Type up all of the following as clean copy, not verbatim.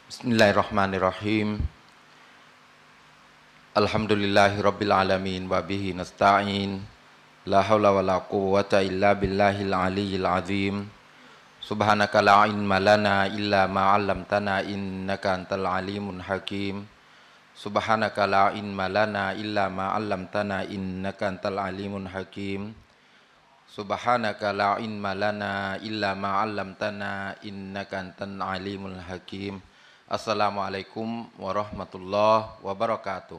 Bismillahirrahmanirrahim. Alhamdulillahirabbil alamin wa bihi nasta'in. La haula wala quwwata illa billahil aliyyil azim. Subhanaka la ilma lana illa ma 'allamtana innaka antal alimul hakim. Subhanaka la ilma lana illa ma 'allamtana innaka antal alimul hakim. Subhanaka la ilma lana illa ma 'allamtana innaka antal alimul hakim. Assalamualaikum warahmatullahi wabarakatuh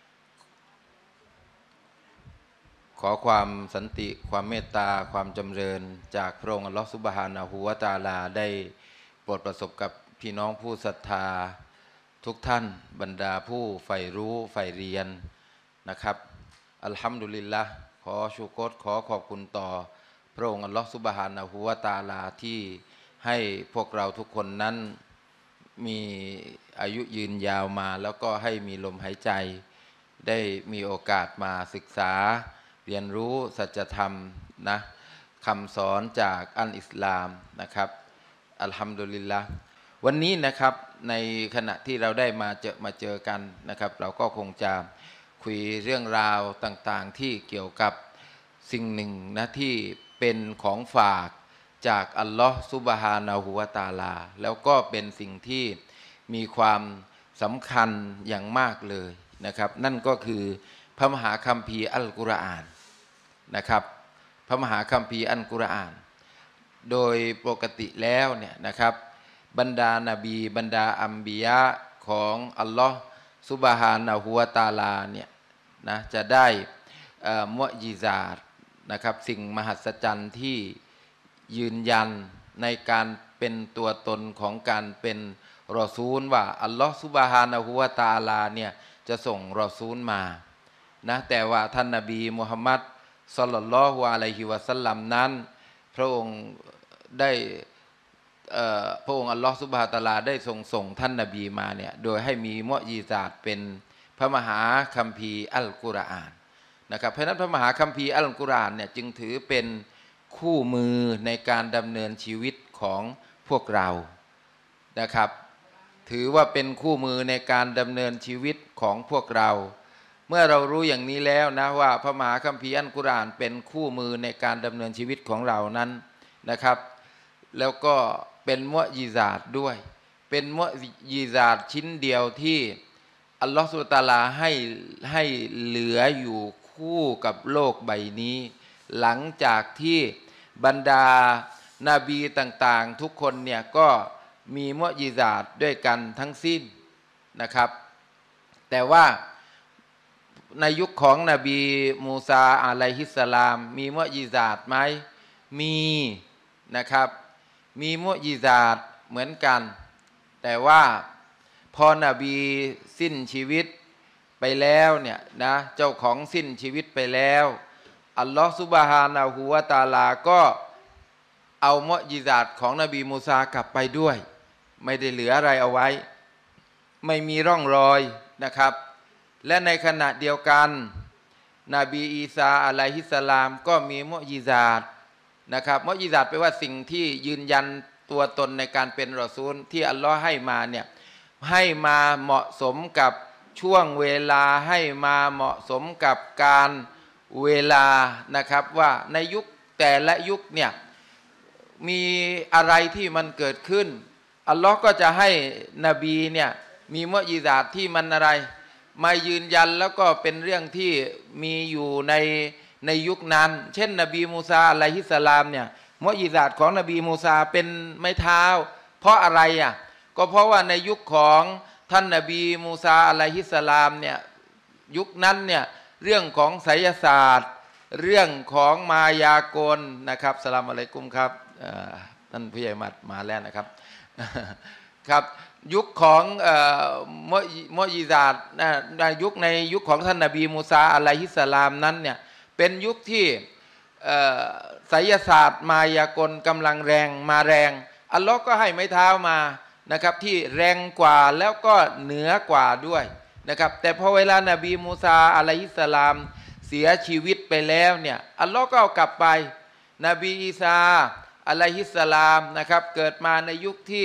ขอความสันติความเมตตาความจำเริญจากพระองค์อัลเลาะห์ซุบฮานะฮูวะตะอาลาได้โปรดประสบกับพี่น้องผู้ศรัทธาทุกท่านบรรดาผู้ใฝ่รู้ใฝ่เรียนนะครับอัลฮัมดุลิลละห์ขอชูกรขอขอบคุณต่อพระองค์อัลเลาะห์ซุบฮานะฮูวะตะอาลาที่ให้พวกเราทุกคนนั้นมีอายุยืนยาวมาแล้วก็ให้มีลมหายใจได้มีโอกาสมาศึกษาเรียนรู้สัจธรรมนะคำสอนจากอัลอิสลามนะครับอัลฮัมดุลิลละห์วันนี้นะครับในขณะที่เราได้มาเจอกันนะครับเราก็คงจะคุยเรื่องราวต่างๆที่เกี่ยวกับสิ่งหนึ่งนะที่เป็นของฝากจากอัลลอฮ์ซุบฮานะฮูวะตะอาลาแล้วก็เป็นสิ่งที่มีความสำคัญอย่างมากเลยนะครับนั่นก็คือพระมหาคัมภีร์อัลกุรอานนะครับพระมหาคัมภีร์อัลกุรอานโดยปกติแล้วเนี่ยนะครับบรรดานาบีบรรดาอัมบิยะของอัลลอฮ์ซุบฮานะฮูวะตะอาลาเนี่ยนะจะได้มุอ์ญิซาตนะครับสิ่งมหัศจรรย์ที่ยืนยันในการเป็นตัวตนของการเป็นรอซูลว่าอัลลอฮฺซุบฮานะฮูวะตะอาลาเนี่ยจะส่งรอซูลมานะแต่ว่าท่านนบีมุฮัมมัดศ็อลลัลลอฮุอะลัยฮิวะซัลลัมนั้นพระองค์ได้พระองค์อัลลอฮฺซุบฮานะฮูวะตะอาลาได้ส่งท่านนบีมาเนี่ยโดยให้มีมุอ์ญิซาตเป็นพระมหาคัมภีร์อัลกุรอานนะครับเพราะนั้นพระมหาคัมภีร์อัลกุรอานเนี่ยจึงถือเป็นคู่มือในการดำเนินชีวิตของพวกเรานะครับถือว่าเป็นคู่มือในการดำเนินชีวิตของพวกเราเมื่อเรารู้อย่างนี้แล้วนะว่าพระมหาคัมภีร์อัลกุรอานเป็นคู่มือในการดำเนินชีวิตของเรานั้นนะครับแล้วก็เป็นมุอ์ญิซาตด้วยเป็นมุอ์ญิซาตชิ้นเดียวที่อัลลอฮฺซุบฮานะฮูวะตะอาลาให้เหลืออยู่คู่กับโลกใบนี้หลังจากที่บรรดานาบีต่างๆทุกคนเนี่ยก็มีมุอ์ญิซาตด้วยกันทั้งสิ้นนะครับแต่ว่าในยุคของนบีมูซาอะลัยฮิสสลามมีมุอ์ญิซาตไหมมีนะครับมีมุอ์ญิซาตเหมือนกันแต่ว่าพอนบีสิ้นชีวิตไปแล้วเนี่ยนะเจ้าของสิ้นชีวิตไปแล้วอัลลอฮฺซุบฮานะฮูวะตะอาลาก็เอามุอ์ญิซาตของนบีมูซากลับไปด้วยไม่ได้เหลืออะไรเอาไว้ไม่มีร่องรอยนะครับและในขณะเดียวกันนบีอีสาอะลัยฮิสสลามก็มีมุอ์ญิซาตนะครับมุอ์ญิซาตแปลว่าสิ่งที่ยืนยันตัวตนในการเป็นรอซูลที่อัลลอฮ์ให้มาเนี่ยให้มาเหมาะสมกับช่วงเวลาให้มาเหมาะสมกับการเวลานะครับว่าในยุคแต่ละยุคเนี่ยมีอะไรที่มันเกิดขึ้นอัลลอฮ์ก็จะให้นบีเนี่ยมีมุอ์ญิซาตที่มันอะไรมายืนยันแล้วก็เป็นเรื่องที่มีอยู่ในยุคนั้นเช่นนบีมูซาอะลัยฮิสสลามเนี่ยมุอ์ญิซาตของนบีมูซาเป็นไม้เท้าเพราะอะไรอ่ะก็เพราะว่าในยุคของท่านนบีมูซาอะลัยฮิสสลามเนี่ยยุคนั้นเนี่ยเรื่องของไสยศาสตร์เรื่องของมายากลนะครับสลามอะลัยกุมครับท่านผู้ใหญ่มาแล้วนะครับครับยุคของมุอ์ญิซาตในยุคของท่านนบีมูซาอะลัยฮิสสลามนั้นเนี่ยเป็นยุคที่ไสยศาสตร์มายากลกำลังแรงอัลลอฮ์ก็ให้ไม้เท้ามานะครับที่แรงกว่าแล้วก็เหนือกว่าด้วยนะครับแต่พอเวลานบีมูซาอะลัยฮิสสลามเสียชีวิตไปแล้วเนี่ยอัลลอฮ์ก็เอากลับไปนบีอีสาอะลัยฮิสสลามนะครับเกิดมาในยุคที่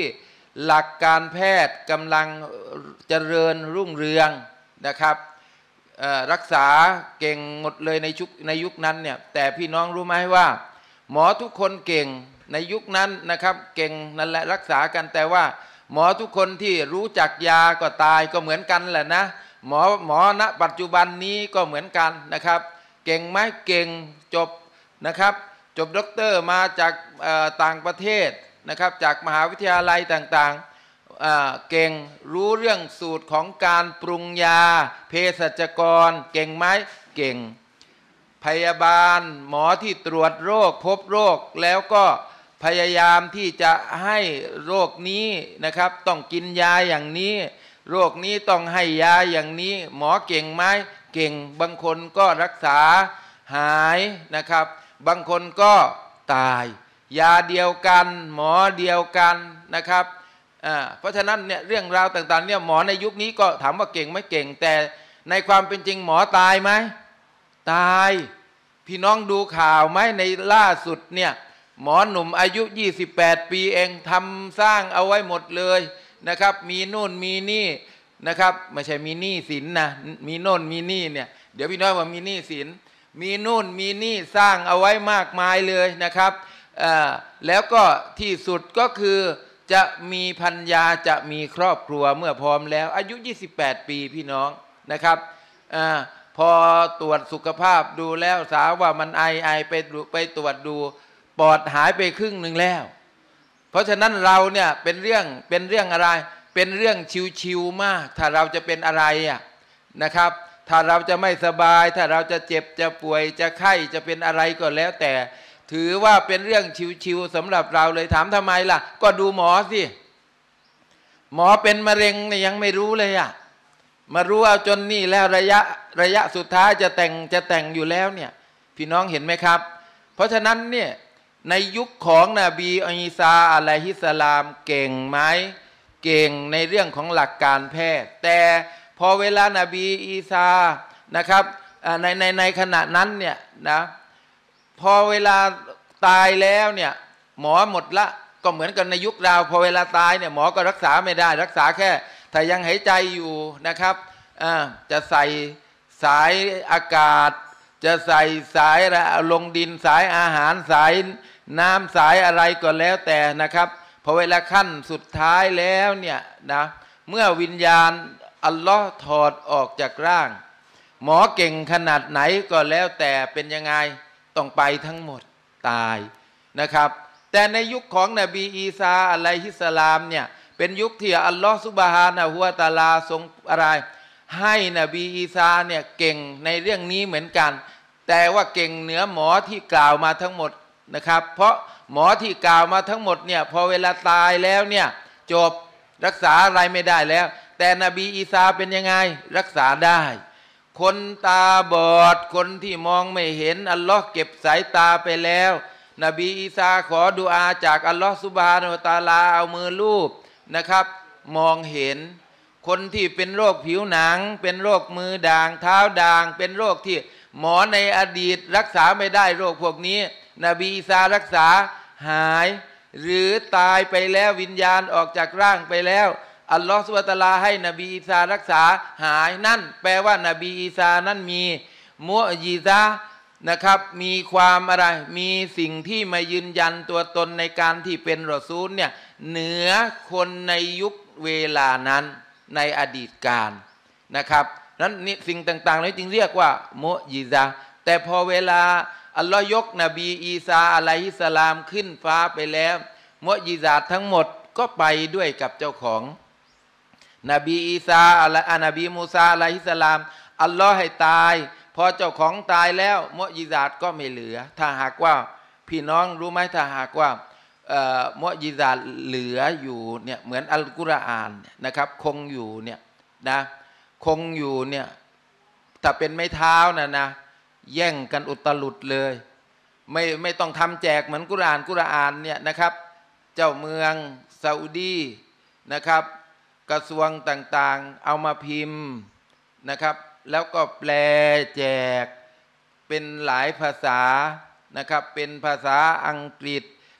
หลักการแพทย์กำลังเจริญรุ่งเรืองนะครับรักษาเก่งหมดเลยในยุคนั้นเนี่ยแต่พี่น้องรู้ไหมว่าหมอทุกคนเก่งในยุคนั้นนะครับเก่งนั่นแหละรักษากันแต่ว่าหมอทุกคนที่รู้จักยาก็ตายก็เหมือนกันแหละนะหมอณปัจจุบันนี้ก็เหมือนกันนะครับเก่งไหมเก่งจบนะครับจบด็อกเตอร์มาจากต่างประเทศนะครับจากมหาวิทยาลัยต่างๆเก่งรู้เรื่องสูตรของการปรุงยาเภสัชกรเก่งไหมเก่งพยาบาลหมอที่ตรวจโรคพบโรคแล้วก็พยายามที่จะให้โรคนี้นะครับต้องกินยาอย่างนี้โรคนี้ต้องให้ยาอย่างนี้หมอเก่งไหมเก่งบางคนก็รักษาหายนะครับบางคนก็ตายยาเดียวกันหมอเดียวกันนะครับเพราะฉะนั้นเนี่ยเรื่องราวต่างๆเนี่ยหมอในยุคนี้ก็ถามว่าเก่งไหมเก่งแต่ในความเป็นจริงหมอตายไหมตายพี่น้องดูข่าวไหมในล่าสุดเนี่ยหมอหนุ่มอายุ28 ปีเองทำสร้างเอาไว้หมดเลยนะครับมีนู่นมีนี่นะครับไม่ใช่มีหนี้สินนะมีโน่นมีนี่เนี่ยเดี๋ยวพี่น้องว่ามีหนี้สินมีนู่นมีนี่สร้างเอาไว้มากมายเลยนะครับแล้วก็ที่สุดก็คือจะมีภรรยาจะมีครอบครัวเมื่อพร้อมแล้วอายุ28 ปีพี่น้องนะครับพอตรวจสุขภาพดูแล้วสาวว่ามันไอไปตรวจดูปอดหายไปครึ่งหนึ่งแล้วเพราะฉะนั้นเราเนี่ยเป็นเรื่องอะไรเป็นเรื่องชิวๆมากถ้าเราจะเป็นอะไรนะครับถ้าเราจะไม่สบายถ้าเราจะเจ็บจะป่วยจะไข้จะเป็นอะไรก็แล้วแต่ถือว่าเป็นเรื่องชิวๆสำหรับเราเลยถามทำไมล่ะก็ดูหมอสิหมอเป็นมะเร็งเนี่ยยังไม่รู้เลยมารู้เอาจนนี่แล้วระยะสุดท้ายจะแต่งอยู่แล้วเนี่ยพี่น้องเห็นไหมครับเพราะฉะนั้นเนี่ยในยุคของนบีอีสาอะลัยฮิสสลามเก่งไหมเก่งในเรื่องของหลักการแพทย์แต่พอเวลานบีอีสานะครับในขณะนั้นเนี่ยนะพอเวลาตายแล้วเนี่ยหมอหมดละก็เหมือนกันในยุคเราพอเวลาตายเนี่ยหมอก็รักษาไม่ได้รักษาแค่ถ้ายังหายใจอยู่นะครับจะใส่สายอากาศจะใส่สายลงดินสายอาหารสายน้ำสายอะไรก็แล้วแต่นะครับพอเวลาขั้นสุดท้ายแล้วเนี่ยนะเมื่อวิญญาณอัลลอฮ์ถอดออกจากร่างหมอเก่งขนาดไหนก็แล้วแต่เป็นยังไงต้องไปทั้งหมดตายนะครับแต่ในยุคของนบีอีสาอะลัยฮิสสลามเนี่ยเป็นยุคที่อัลลอฮฺซุบฮานะฮูวะตะอาลาทรงอะไรให้นบีอีสาเนี่ยเก่งในเรื่องนี้เหมือนกันแต่ว่าเก่งเหนือหมอที่กล่าวมาทั้งหมดนะครับเพราะหมอที่กล่าวมาทั้งหมดเนี่ยพอเวลาตายแล้วเนี่ยจบรักษาอะไรไม่ได้แล้วแต่นบีอีสาเป็นยังไงรักษาได้คนตาบอดคนที่มองไม่เห็นอัลลอฮ์เก็บสายตาไปแล้วนบีอีสาขอดุอาจากอัลลอฮ์ซุบฮานะฮูวะตะอาลาเอามือลูบนะครับมองเห็นคนที่เป็นโรคผิวหนังเป็นโรคมือด่างเท้าด่างเป็นโรคที่หมอในอดีตรักษาไม่ได้โรคพวกนี้นบีอีสารักษาหายหรือตายไปแล้ววิญญาณออกจากร่างไปแล้วอัลลอฮฺซุบฮานะฮูวะตะอาลาให้นบีอีสารักษาหายนั่นแปลว่านบีอีสานั้นมีมุอญิซะห์นะครับมีความอะไรมีสิ่งที่มายืนยันตัวตนในการที่เป็นรอซูลเนี่ยเหนือคนในยุคเวลานั้นในอดีตการนะครับนั้นนี่สิ่งต่างๆนี้จึงเรียกว่ามุอญิซะห์แต่พอเวลาอัลลอฮ์ยกนบีอีสาอะลัยฮิสสลามขึ้นฟ้าไปแล้วมุอญิซาตทั้งหมดก็ไปด้วยกับเจ้าของนบีอีสานบีมูซาอะลัยฮิสสลามอัลลอฮ์ให้ตายพอเจ้าของตายแล้วมุอญิซาตก็ไม่เหลือถ้าหากว่าพี่น้องรู้ไหมถ้าหากว่ามุอญิซาตเหลืออยู่เนี่ยเหมือนอัลกุรอานนะครับคงอยู่เนี่ยนะคงอยู่เนี่ยถ้าเป็นไม้เท้านะแย่งกันอุตลุดเลยไม่ต้องทำแจกเหมือนกุรอานเนี่ยนะครับเจ้าเมืองซาอุดีนะครับกระทรวงต่างๆเอามาพิมพ์นะครับแล้วก็แปลแจกเป็นหลายภาษานะครับเป็นภาษาอังกฤษ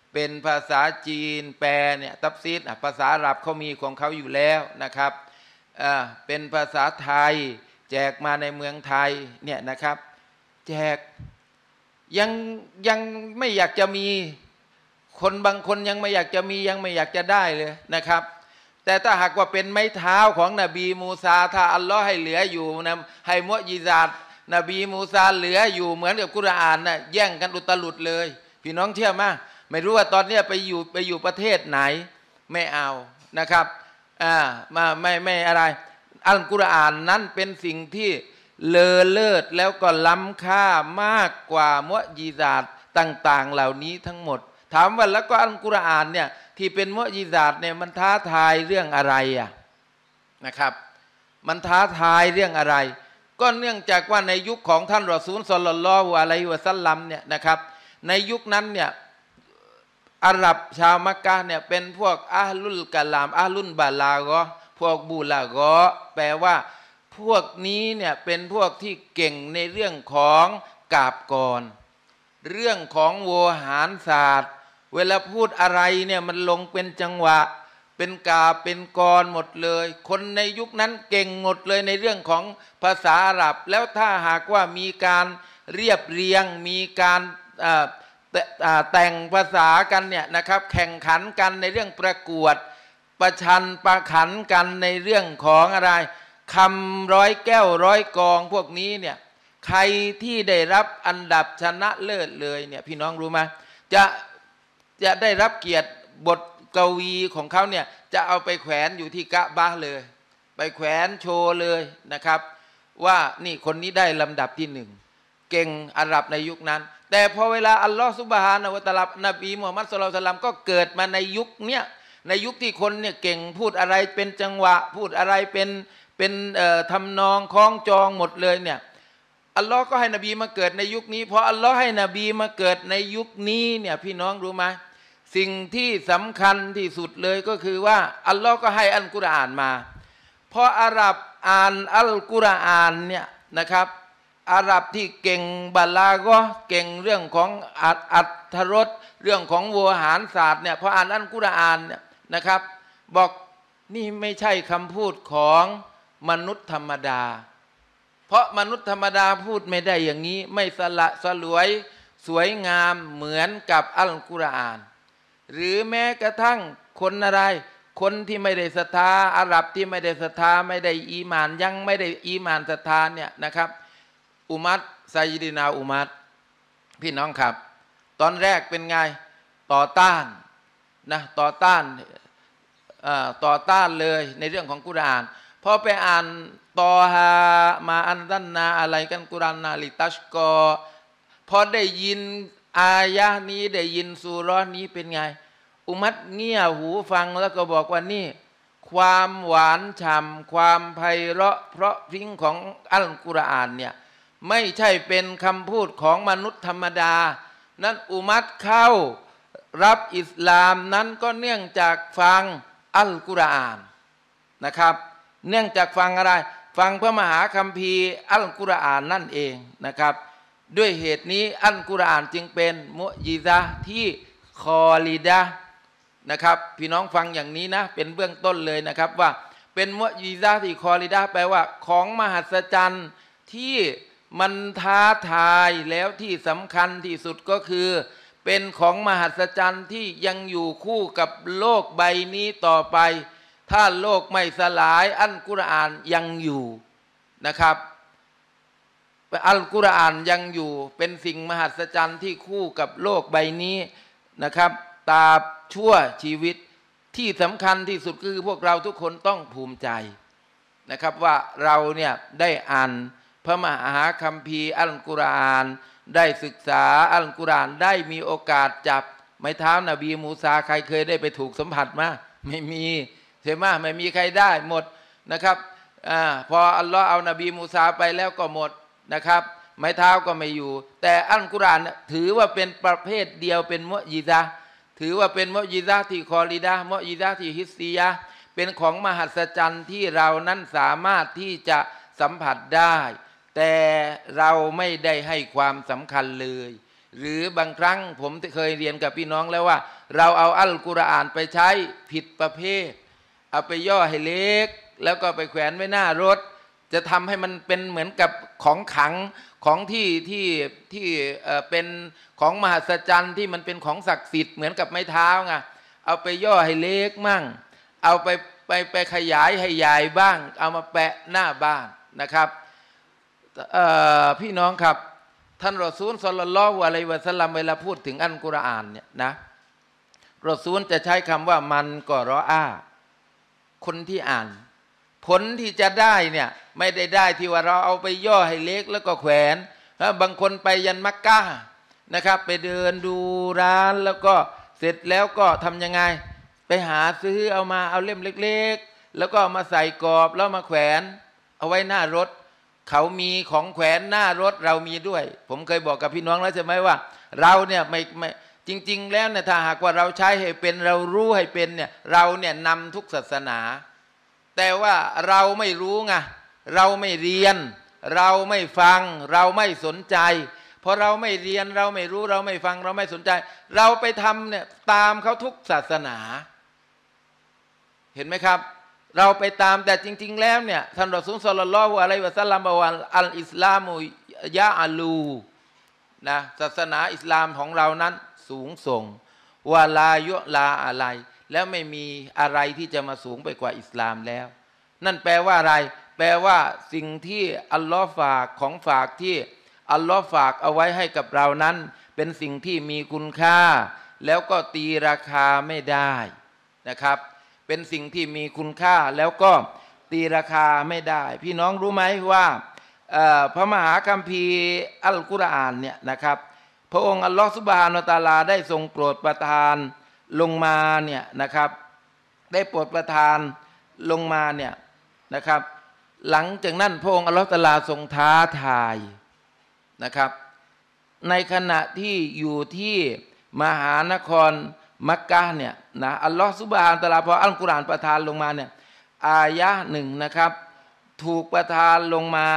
เป็นภาษาจีนแปลเนี่ยตัฟซีรภาษาอาหรับเขามีของเขาอยู่แล้วนะครับเป็นภาษาไทยแจกมาในเมืองไทยเนี่ยนะครับแจกยังไม่อยากจะมีคนบางคนยังไม่อยากจะมียังไม่อยากจะได้เลยนะครับแต่ถ้าหากว่าเป็นไม้เท้าของนบีมูซาถ้าอัลลอฮ์ให้เหลืออยู่นะให้มุอ์ญิซาตนบีมูซาเหลืออยู่เหมือนกับกุรอานนะแย่งกันอุตลุดเลยพี่น้องเชื่อมั้ยไม่รู้ว่าตอนนี้ไปอยู่ประเทศไหนไม่เอานะครับไม่อะไรอัลกุรอานนั้นเป็นสิ่งที่เลอเลิศแล้วก็ล้ำค่ามากกว่ามุอ์ญิซาตต่างๆเหล่านี้ทั้งหมดถามว่าแล้วก็อัลกุรอานเนี่ยที่เป็นมุอ์ญิซาตเนี่ยมันท้าทายเรื่องอะไรนะครับมันท้าทายเรื่องอะไรก็เนื่องจากว่าในยุคของท่านรอซูลศ็อลลัลลอฮุอะลัยฮิวะซัลลัมเนี่ยนะครับในยุคนั้นเนี่ยอาหรับชาวมักกะฮ์เนี่ยเป็นพวกอะห์ลุลกะลามอะห์ลุนบาลาฆะห์พวกบูลาฆะห์แปลว่าพวกนี้เนี่ยเป็นพวกที่เก่งในเรื่องของกาบกรเรื่องของโวหารศาสตร์เวลาพูดอะไรเนี่ยมันลงเป็นจังหวะเป็นกาบเป็นกรหมดเลยคนในยุคนั้นเก่งหมดเลยในเรื่องของภาษาอาหรับแล้วถ้าหากว่ามีการเรียบเรียงมีการแต่งภาษากันเนี่ยนะครับแข่งขันกันในเรื่องประกวดประชันประขันกันในเรื่องของอะไรคำร้อยแก้วร้อยกองพวกนี้เนี่ยใครที่ได้รับอันดับชนะเลิศเลยเนี่ยพี่น้องรู้ไหมจะได้รับเกียรติบทกวีของเขาเนี่ยจะเอาไปแขวนอยู่ที่กะบะห์เลยไปแขวนโชว์เลยนะครับว่านี่คนนี้ได้ลำดับที่หนึ่งเก่งอาหรับในยุคนั้นแต่พอเวลาอัลลอฮฺซุบฮานะฮูวะตะอาลานบีมุฮัมมัดศ็อลลัลลอฮุอะลัยฮิวะซัลลัมก็เกิดมาในยุคเนี้ยในยุคที่คนเนี่ยเก่งพูดอะไรเป็นจังหวะพูดอะไรเป็นทำนองคล้องจองหมดเลยเนี่ยอัลลอฮ์ก็ให้นบีมาเกิดในยุคนี้พออัลลอฮ์ให้นบีมาเกิดในยุคนี้เนี่ยพี่น้องรู้ไหมสิ่งที่สำคัญที่สุดเลยก็คือว่าอัลลอฮ์ก็ให้อัลกุรอานมาพออาหรับอ่านอัลกุรอานเนี่ยนะครับอาหรับที่เก่งบาลาฆะห์เก่งเรื่องของอัตถรสเรื่องของโวหารศาสตร์เนี่ยพออ่านอัลกุรอานเนี่ยนะครับบอกนี่ไม่ใช่คำพูดของมนุษย์ธรรมดาเพราะมนุษย์ธรรมดาพูดไม่ได้อย่างนี้ไม่สละสลวยสวยงามเหมือนกับอัลกุรอานหรือแม้กระทั่งคนอะไรคนที่ไม่ได้ศรัทธาอาหรับที่ไม่ได้ศรัทธาไม่ได้อีหม่านยังไม่ได้อีหม่านศรัทธาเนี่ยนะครับอุมัรไซยิดินาอุมัรพี่น้องครับตอนแรกเป็นไงต่อต้านนะต่อต้านเลยในเรื่องของกุรอานพอไปอ่านตอฮามาอันดันนาอะไรกันกุรานนาลิตัชกอพอได้ยินอายะนี้ได้ยินซูเราะห์นี้เป็นไงอุมัรเงี่ยหูฟังแล้วก็บอกว่านี่ความหวานฉ่ำความไพเราะเพราะพริ้งของอัลกุรอานเนี่ยไม่ใช่เป็นคำพูดของมนุษย์ธรรมดานั้นอุมัรเข้ารับอิสลามนั้นก็เนื่องจากฟังอัลกุรอานนะครับเนื่องจากฟังอะไรฟังพระมหาคัมภีร์อัลกุรอานนั่นเองนะครับด้วยเหตุนี้อัลกุรอานจึงเป็นมุอ์ญิซะห์ที่คอลิดะห์นะครับพี่น้องฟังอย่างนี้นะเป็นเบื้องต้นเลยนะครับว่าเป็นมุอ์ญิซะห์ที่คอลิดะห์แปลว่าของมหัศจรรย์ที่มันท้าทายแล้วที่สำคัญที่สุดก็คือเป็นของมหัศจรรย์ที่ยังอยู่คู่กับโลกใบนี้ต่อไปถ้าโลกไม่สลายอัลกุรอานยังอยู่นะครับอัลกุรอานยังอยู่เป็นสิ่งมหัศจรรย์ที่คู่กับโลกใบนี้นะครับตราบชั่วชีวิตที่สำคัญที่สุดคือพวกเราทุกคนต้องภูมิใจนะครับว่าเราเนี่ยได้อ่านพระมหาคัมภีร์อัลกุรอานได้ศึกษาอัลกุรอานได้มีโอกาสจับไม้เท้านบีมูซาใครเคยได้ไปถูกสัมผัสมาไม่มีใช่ไหมไม่มีใครได้หมดนะครับพออัลลอฮ์เอานบีมูซาไปแล้วก็หมดนะครับไม้เท้าก็ไม่อยู่แต่อัลกุรอานถือว่าเป็นประเภทเดียวเป็นมุอ์ญิซะห์ถือว่าเป็นมุอ์ญิซะห์ที่คอลิดะห์มุอ์ญิซะห์ที่ฮิสซียะห์เป็นของมหัศจรรย์ที่เรานั้นสามารถที่จะสัมผัสได้แต่เราไม่ได้ให้ความสำคัญเลยหรือบางครั้งผมเคยเรียนกับพี่น้องแล้วว่าเราเอาอัลกุรอานไปใช้ผิดประเภทเอาไปย่อให้เล็กแล้วก็ไปแขวนไว้หน้ารถจะทำให้มันเป็นเหมือนกับของขลังของที่เป็นของมหัศจรรย์ที่มันเป็นของศักดิ์สิทธิ์เหมือนกับไม้เท้าไงเอาไปย่อให้เล็กมั่งเอาไปขยายให้ใหญ่บ้างเอามาแปะหน้าบ้านนะครับพี่น้องครับท่านรอซูลศ็อลลัลลอฮุอะลัยฮิวะซัลลัมเวลาพูดถึงอัลกุรอานเนี่ยนะรอซูลจะใช้คำว่ามันกอรออาคนที่อ่านผลที่จะได้เนี่ยไม่ได้ที่ว่าเราเอาไปย่อให้เล็กแล้วก็แขวนบางคนไปยันมักกะนะครับไปเดินดูร้านแล้วก็เสร็จแล้วก็ทำยังไงไปหาซื้อเอามาเอาเล่มเล็กๆแล้วก็มาใส่กรอบแล้วมาแขวนเอาไว้หน้ารถเขามีของแขวนหน้ารถเรามีด้วยผมเคยบอกกับพี่น้องแล้วใช่ไหมว่าเราเนี่ยไม่จริงๆแล้วเนี่ยถ้าหากว่าเราใช้ให้เป็นเรารู้ให้เป็นเนี่ยเราเนี่ยนำทุกศาสนาแต่ว่าเราไม่รู้ไงเราไม่เรียนเราไม่ฟังเราไม่สนใจพอเราไม่เรียนเราไม่รู้เราไม่ฟังเราไม่สนใจเราไปทำเนี่ยตามเขาทุกศาสนาเห็นไหมครับเราไปตามแต่จริงๆแล้วเนี่ยท่านรอซูลศ็อลลัลลอฮุอะลัยฮิวะซัลลัมบอกว่าอัลอิสลามุยะอาลูนะศาสนาอิสลามของเรานั้นสูงส่งวะลายุลาอะไรแล้วไม่มีอะไรที่จะมาสูงไปกว่าอิสลามแล้วนั่นแปลว่าอะไรแปลว่าสิ่งที่อัลลอฮ์ฝากของฝากที่อัลลอฮ์ฝากเอาไว้ให้กับเรานั้นเป็นสิ่งที่มีคุณค่าแล้วก็ตีราคาไม่ได้นะครับเป็นสิ่งที่มีคุณค่าแล้วก็ตีราคาไม่ได้พี่น้องรู้ไหมว่าพระมหาคัมภีร์อัลกุรอานเนี่ยนะครับพระองค์อัลลอฮฺซุบฮานะฮูวะตะอาลาได้ทรงโปรดประทานลงมาเนี่ยนะครับได้โปรดประทานลงมาเนี่ยนะครับหลังจากนั้นพระองค์อัลลอฮฺตะอาลาทรงท้าทายนะครับในขณะที่อยู่ที่มหานครมักกะเนี่ยนะอัลลอฮฺซุบฮานะฮูวะตะอาลาพออัลกุรอานประทานลงมาเนี่ยอายะห์หนึ่งนะครับถูกประทานลงมา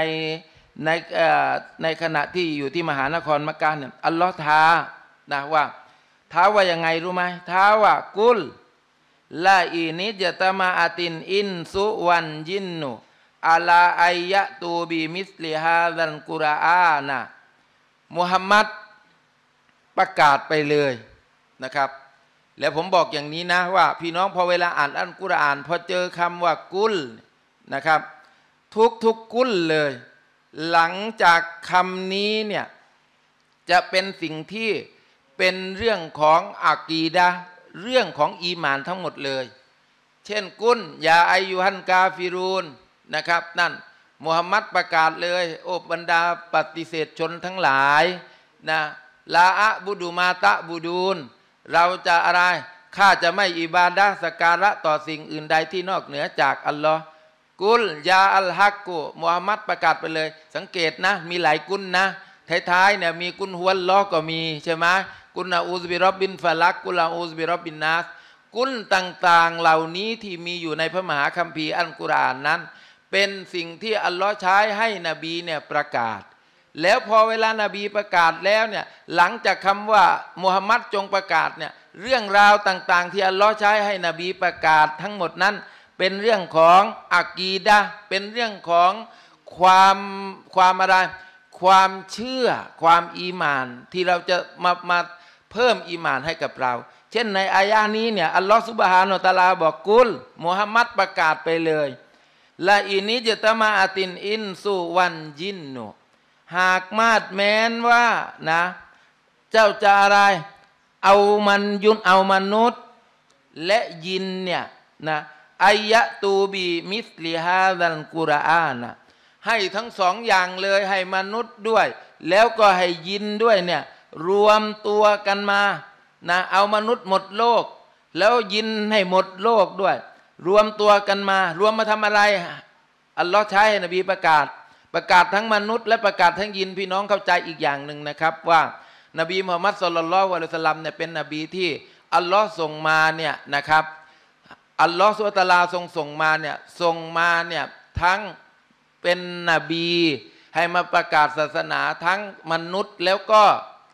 ในขณะที่อยู่ที่มหานครมักกะเนี่ยอัลลอฮฺท้านะว่าท้าว่ายังไงรู้ไหมท้าว่ากุลลาอินิจตมาอาตินอินสุวันจินนุอาลาอัยยะตูบิมิสลิฮาซัลกุรอานะมุฮัมมัดประกาศไปเลยนะครับแล้วผมบอกอย่างนี้นะว่าพี่น้องพอเวลาอ่านอัลกุรอานพอเจอคำว่ากุลนะครับทุกกุลเลยหลังจากคำนี้เนี่ยจะเป็นสิ่งที่เป็นเรื่องของอะกีดะห์เรื่องของอีหม่านทั้งหมดเลยเช่นกุลยาอายุฮันกาฟิรูนนะครับนั่นมุฮัมมัดประกาศเลยโอ้บรรดาปฏิเสธชนทั้งหลายนะลาอะบุดุมาตะบุดูนเราจะอะไรข้าจะไม่อิบาดะห์สักการะต่อสิ่งอื่นใดที่นอกเหนือจากอัลลอฮ์กุลยาอัลฮักกุมุฮัมมัดประกาศไปเลยสังเกตนะมีหลายกุลนะท้ายๆเนี่ยมีกุลฮุวัลลอฮ์ก็มีใช่ไหมกุลนะอูซบิร็อบบินฟะลักกุลนะอูซบิร็อบบินนัสกุลต่างๆเหล่านี้ที่มีอยู่ในพระมหาคัมภีร์อัลกุรอานนั้นเป็นสิ่งที่อัลลอฮ์ใช้ให้นบีเนี่ยประกาศแล้วพอเวลานบีประกาศแล้วเนี่ยหลังจากคำว่ามุฮัมมัดจงประกาศเนี่ยเรื่องราวต่างๆที่อัลลอฮ์ใช้ให้นบีประกาศทั้งหมดนั้นเป็นเรื่องของอะกีดะห์เป็นเรื่องของความอะไรความเชื่อความอีหม่านที่เราจะมาเพิ่มอีหม่านให้กับเราเช่นในอายะนี้เนี่ยอัลลอฮฺซุบฮานะฮูวะตะอาลาบอกกุลมุฮัมมัดประกาศไปเลยละอินิจตมาอาตินอินสุวันจินนุหากมาดแม้นว่านะเจ้าจะอะไรเอามนุษย์และยินเนี่ยนะอายะตูบีมิสลิฮาซัลกุรอานะให้ทั้งสองอย่างเลยให้มนุษย์ด้วยแล้วก็ให้ยินด้วยเนี่ยรวมตัวกันมานะเอามนุษย์หมดโลกแล้วยินให้หมดโลกด้วยรวมตัวกันมารวมมาทำอะไรอัลลอฮ์ใช้ให้นบีประกาศทั้งมนุษย์และประกาศทั้งยินพี่น้องเข้าใจอีกอย่างหนึ่งนะครับว่านบีมุฮัมมัดศ็อลลัลลอฮุอะลัยฮิวะซัลลัมเนี่ยเป็นนบีที่อัลลอฮ์ส่งมาเนี่ยนะครับอัลลอฮฺซุบฮานะฮูวะตะอาลาส่งมาเนี่ยทั้งเป็นนบีให้มาประกาศศาสนาทั้งมนุษย์แล้วก็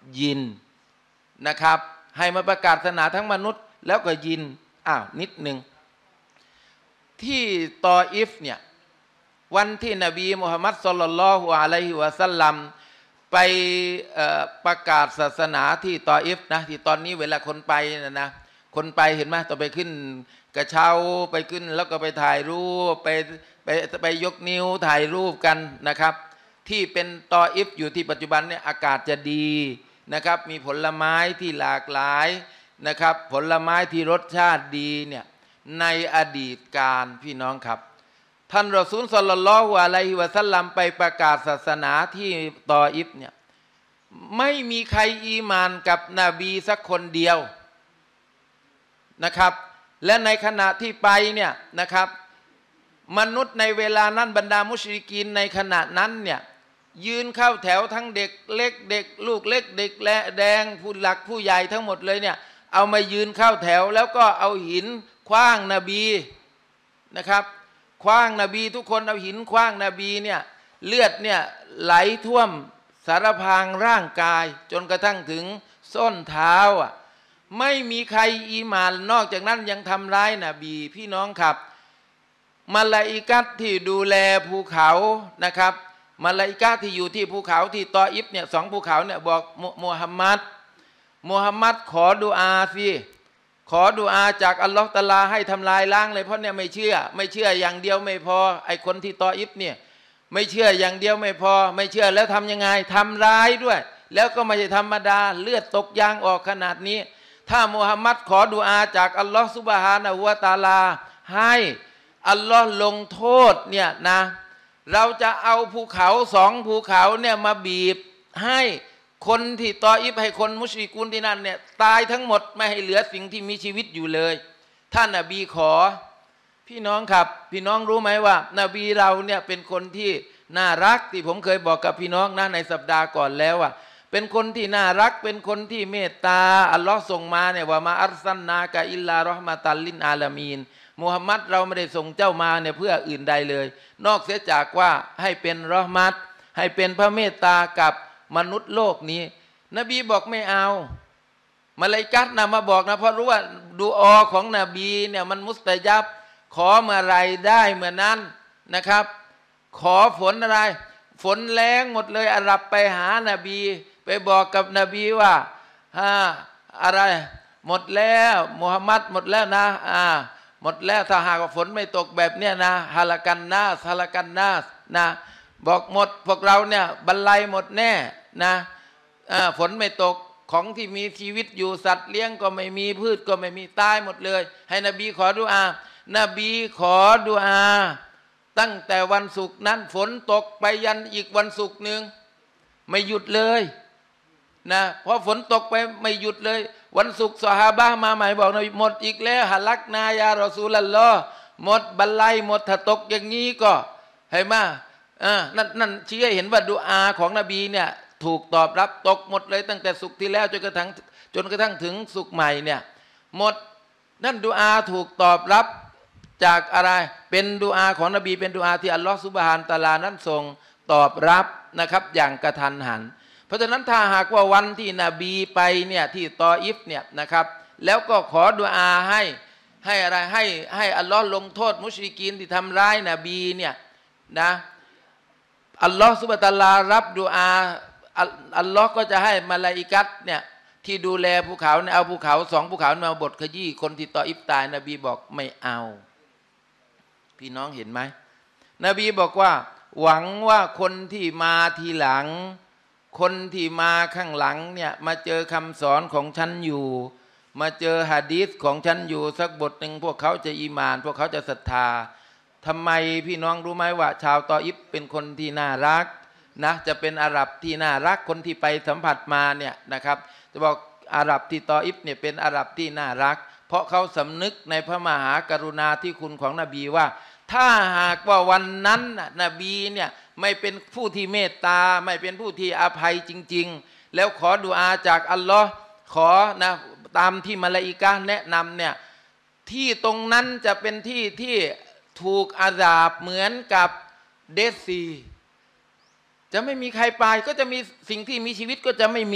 ยินนะครับให้มาประกาศศาสนาทั้งมนุษย์แล้วก็ยินนิดหนึ่งที่ตออิฟเนี่ยวันที่นบีมุฮัมมัดศ็อลลัลลอฮุอะลัยฮิวะซัลลัมไปประกาศศาสนาที่ตออิฟนะที่ตอนนี้เวลาคนไปนะคนไปเห็นไหมต้องไปขึ้นกระเช้าไปขึ้นแล้วก็ไปถ่ายรูปไปยกนิ้วถ่ายรูปกันนะครับที่เป็นตออิฟอยู่ที่ปัจจุบันเนี่ยอากาศจะดีนะครับมีผลไม้ที่หลากหลายนะครับผลไม้ที่รสชาติดีเนี่ยในอดีตการพี่น้องครับท่านรอซูลศ็อลลัลลอฮุอะลัยฮิวะซัลลัมไปประกาศศาสนาที่ตออิฟเนี่ยไม่มีใครอีหม่านกับนบีสักคนเดียวนะครับและในขณะที่ไปเนี่ยนะครับมนุษย์ในเวลานั้นบรรดามุชริกีนในขณะนั้นเนี่ยยืนเข้าแถวทั้งเด็กเล็กเด็กลูกเล็กเด็กและแดงผู้หลักผู้ใหญ่ทั้งหมดเลยเนี่ยเอามายืนเข้าแถวแล้วก็เอาหินขว้างนบีนะครับขว้างนบีทุกคนเอาหินขว้างนบีเนี่ยเลือดเนี่ยไหลท่วมสารพางร่างกายจนกระทั่งถึงส้นเท้าไม่มีใครอีหม่านนอกจากนั้นยังทำร้ายนบีพี่น้องครับมลาอิกะฮ์ที่ดูแลภูเขานะครับมลาอิกะฮ์ที่อยู่ที่ภูเขาที่ตออิฟเนี่ย2ภูเขาเนี่ยบอกมุฮัมมัดขอดุอาสิขอดุอาจากอัลลอฮฺตะอาลาให้ทำลายล้างเลยเพราะเนี่ยไม่เชื่ออย่างเดียวไม่พอไอคนที่ตออิฟเนี่ยไม่เชื่ออย่างเดียวไม่พอไม่เชื่อแล้วทำยังไงทำร้ายด้วยแล้วก็ไม่ใช่ธรรมดาเลือดตกยางออกขนาดนี้ถ้ามุฮัมมัดขอดุอาจากอัลลอฮฺซุบฮานะฮูวะตะอาลาให้อัลลอฮ์ลงโทษเนี่ยนะเราจะเอาภูเขา2ภูเขาเนี่ยมาบีบให้คนที่ตออิฟให้คนมุชริกูนที่นั่นเนี่ยตายทั้งหมดไม่ให้เหลือสิ่งที่มีชีวิตอยู่เลยท่านนบีขอพี่น้องครับพี่น้องรู้ไหมว่านบีเราเนี่ยเป็นคนที่น่ารักที่ผมเคยบอกกับพี่น้องนะในสัปดาห์ก่อนแล้วเป็นคนที่น่ารักเป็นคนที่เมตตาอัลลอฮ์ส่งมาเนี่ยว่ามาอัลซันนากะอิลลาเราะห์มะตัลลิลอาลามีนมุฮัมมัดเราไม่ได้ส่งเจ้ามาเนี่ยเพื่ออื่นใดเลยนอกเสียจากว่าให้เป็นเราะห์มัตให้เป็นพระเมตตากับมนุษย์โลกนี้นบีบอกไม่เอามาลาอิกะฮ์นะมาบอกนะเพราะรู้ว่าดุอาของนบีเนี่ยมันมุสตะญับขอเมื่อไรได้เมื่อนั้นนะครับขอฝนอะไรฝนแล้งหมดเลยอาหรับไปหานบีไปบอกกับนบีว่าอะไรหมดแล้วมุฮัมมัดหมดแล้วนะหมดแล้วถ้าหากว่าฝนไม่ตกแบบเนี้ยนะฮาลากันนาสนะบอกหมดพวกเราเนี่ยบรรลัยหมดแน่นะฝนไม่ตกของที่มีชีวิตอยู่สัตว์เลี้ยงก็ไม่มีพืชก็ไม่มีตายหมดเลยให้นบีขอดุอานบีขอดุอาตั้งแต่วันศุกร์นั้นฝนตกไปยันอีกวันศุกร์หนึ่งไม่หยุดเลยนะเพราะฝนตกไปไม่หยุดเลยวันศุกร์ซอฮาบะห์มาใหม่บอกนบีหมดอีกแล้วฮะลักนายารอซูลัลลอฮ์หมดบรรลัยหมดถ้าตกอย่างนี้ก็ให้มานั่นชี้ให้เห็นว่าดุอาของนบีเนี่ยถูกตอบรับตกหมดเลยตั้งแต่ศุกร์ที่แล้วจนกระทั่งถึงศุกร์ใหม่เนี่ยหมดนั่นดุอาถูกตอบรับจากอะไรเป็นดุอาของนบีเป็นดุอาที่อัลลอฮฺซุบฮานะฮูวะตะอาลานั้นทรงตอบรับนะครับอย่างกระทันหันเพราะฉะนั้นถ้าหากว่าวันที่นบีไปเนี่ยที่ตออิฟเนี่ยนะครับแล้วก็ขอดุอาให้อะไรให้อัลลอฮ์ลงโทษมุชริกีนที่ทำร้ายนบีเนี่ยนะอัลลอฮ์ซุบฮานะฮูวะตะอาลารับดุอาอัลลอฮ์ก็จะให้มลาอิกะฮ์เนี่ยที่ดูแลภูเขาเนี่ยเอาภูเขา2ภูเขามาบดขยี้คนที่ตออิฟตายนบีบอกไม่เอาพี่น้องเห็นไหมนบีบอกว่าหวังว่าคนที่มาทีหลังคนที่มาข้างหลังเนี่ยมาเจอคำสอนของฉันอยู่มาเจอหะดีษของฉันอยู่สักบทหนึ่งพวกเขาจะอีหม่านพวกเขาจะศรัทธาทำไมพี่น้องรู้ไหมว่าชาวตออิฟเป็นคนที่น่ารักนะจะเป็นอาหรับที่น่ารักคนที่ไปสัมผัสมาเนี่ยนะครับจะบอกอาหรับที่ตออิฟเนี่ยเป็นอาหรับที่น่ารักเพราะเขาสำนึกในพระมหากรุณาธิคุณของนบีว่าถ้าหากว่าวันนั้นนบีเนี่ยไม่เป็นผู้ที่เมตตาไม่เป็นผู้ที่อภัยจริงๆแล้วขอดุอาจากอัลลอฮ์ขอนะตามที่มลาอิกะฮ์แนะนำเนี่ยที่ตรงนั้นจะเป็นที่ที่ถูกอาซาบเหมือนกับเดซีจะไม่มีใครไปก็จะมีสิ่งที่มีชีวิตก็จะไม่มี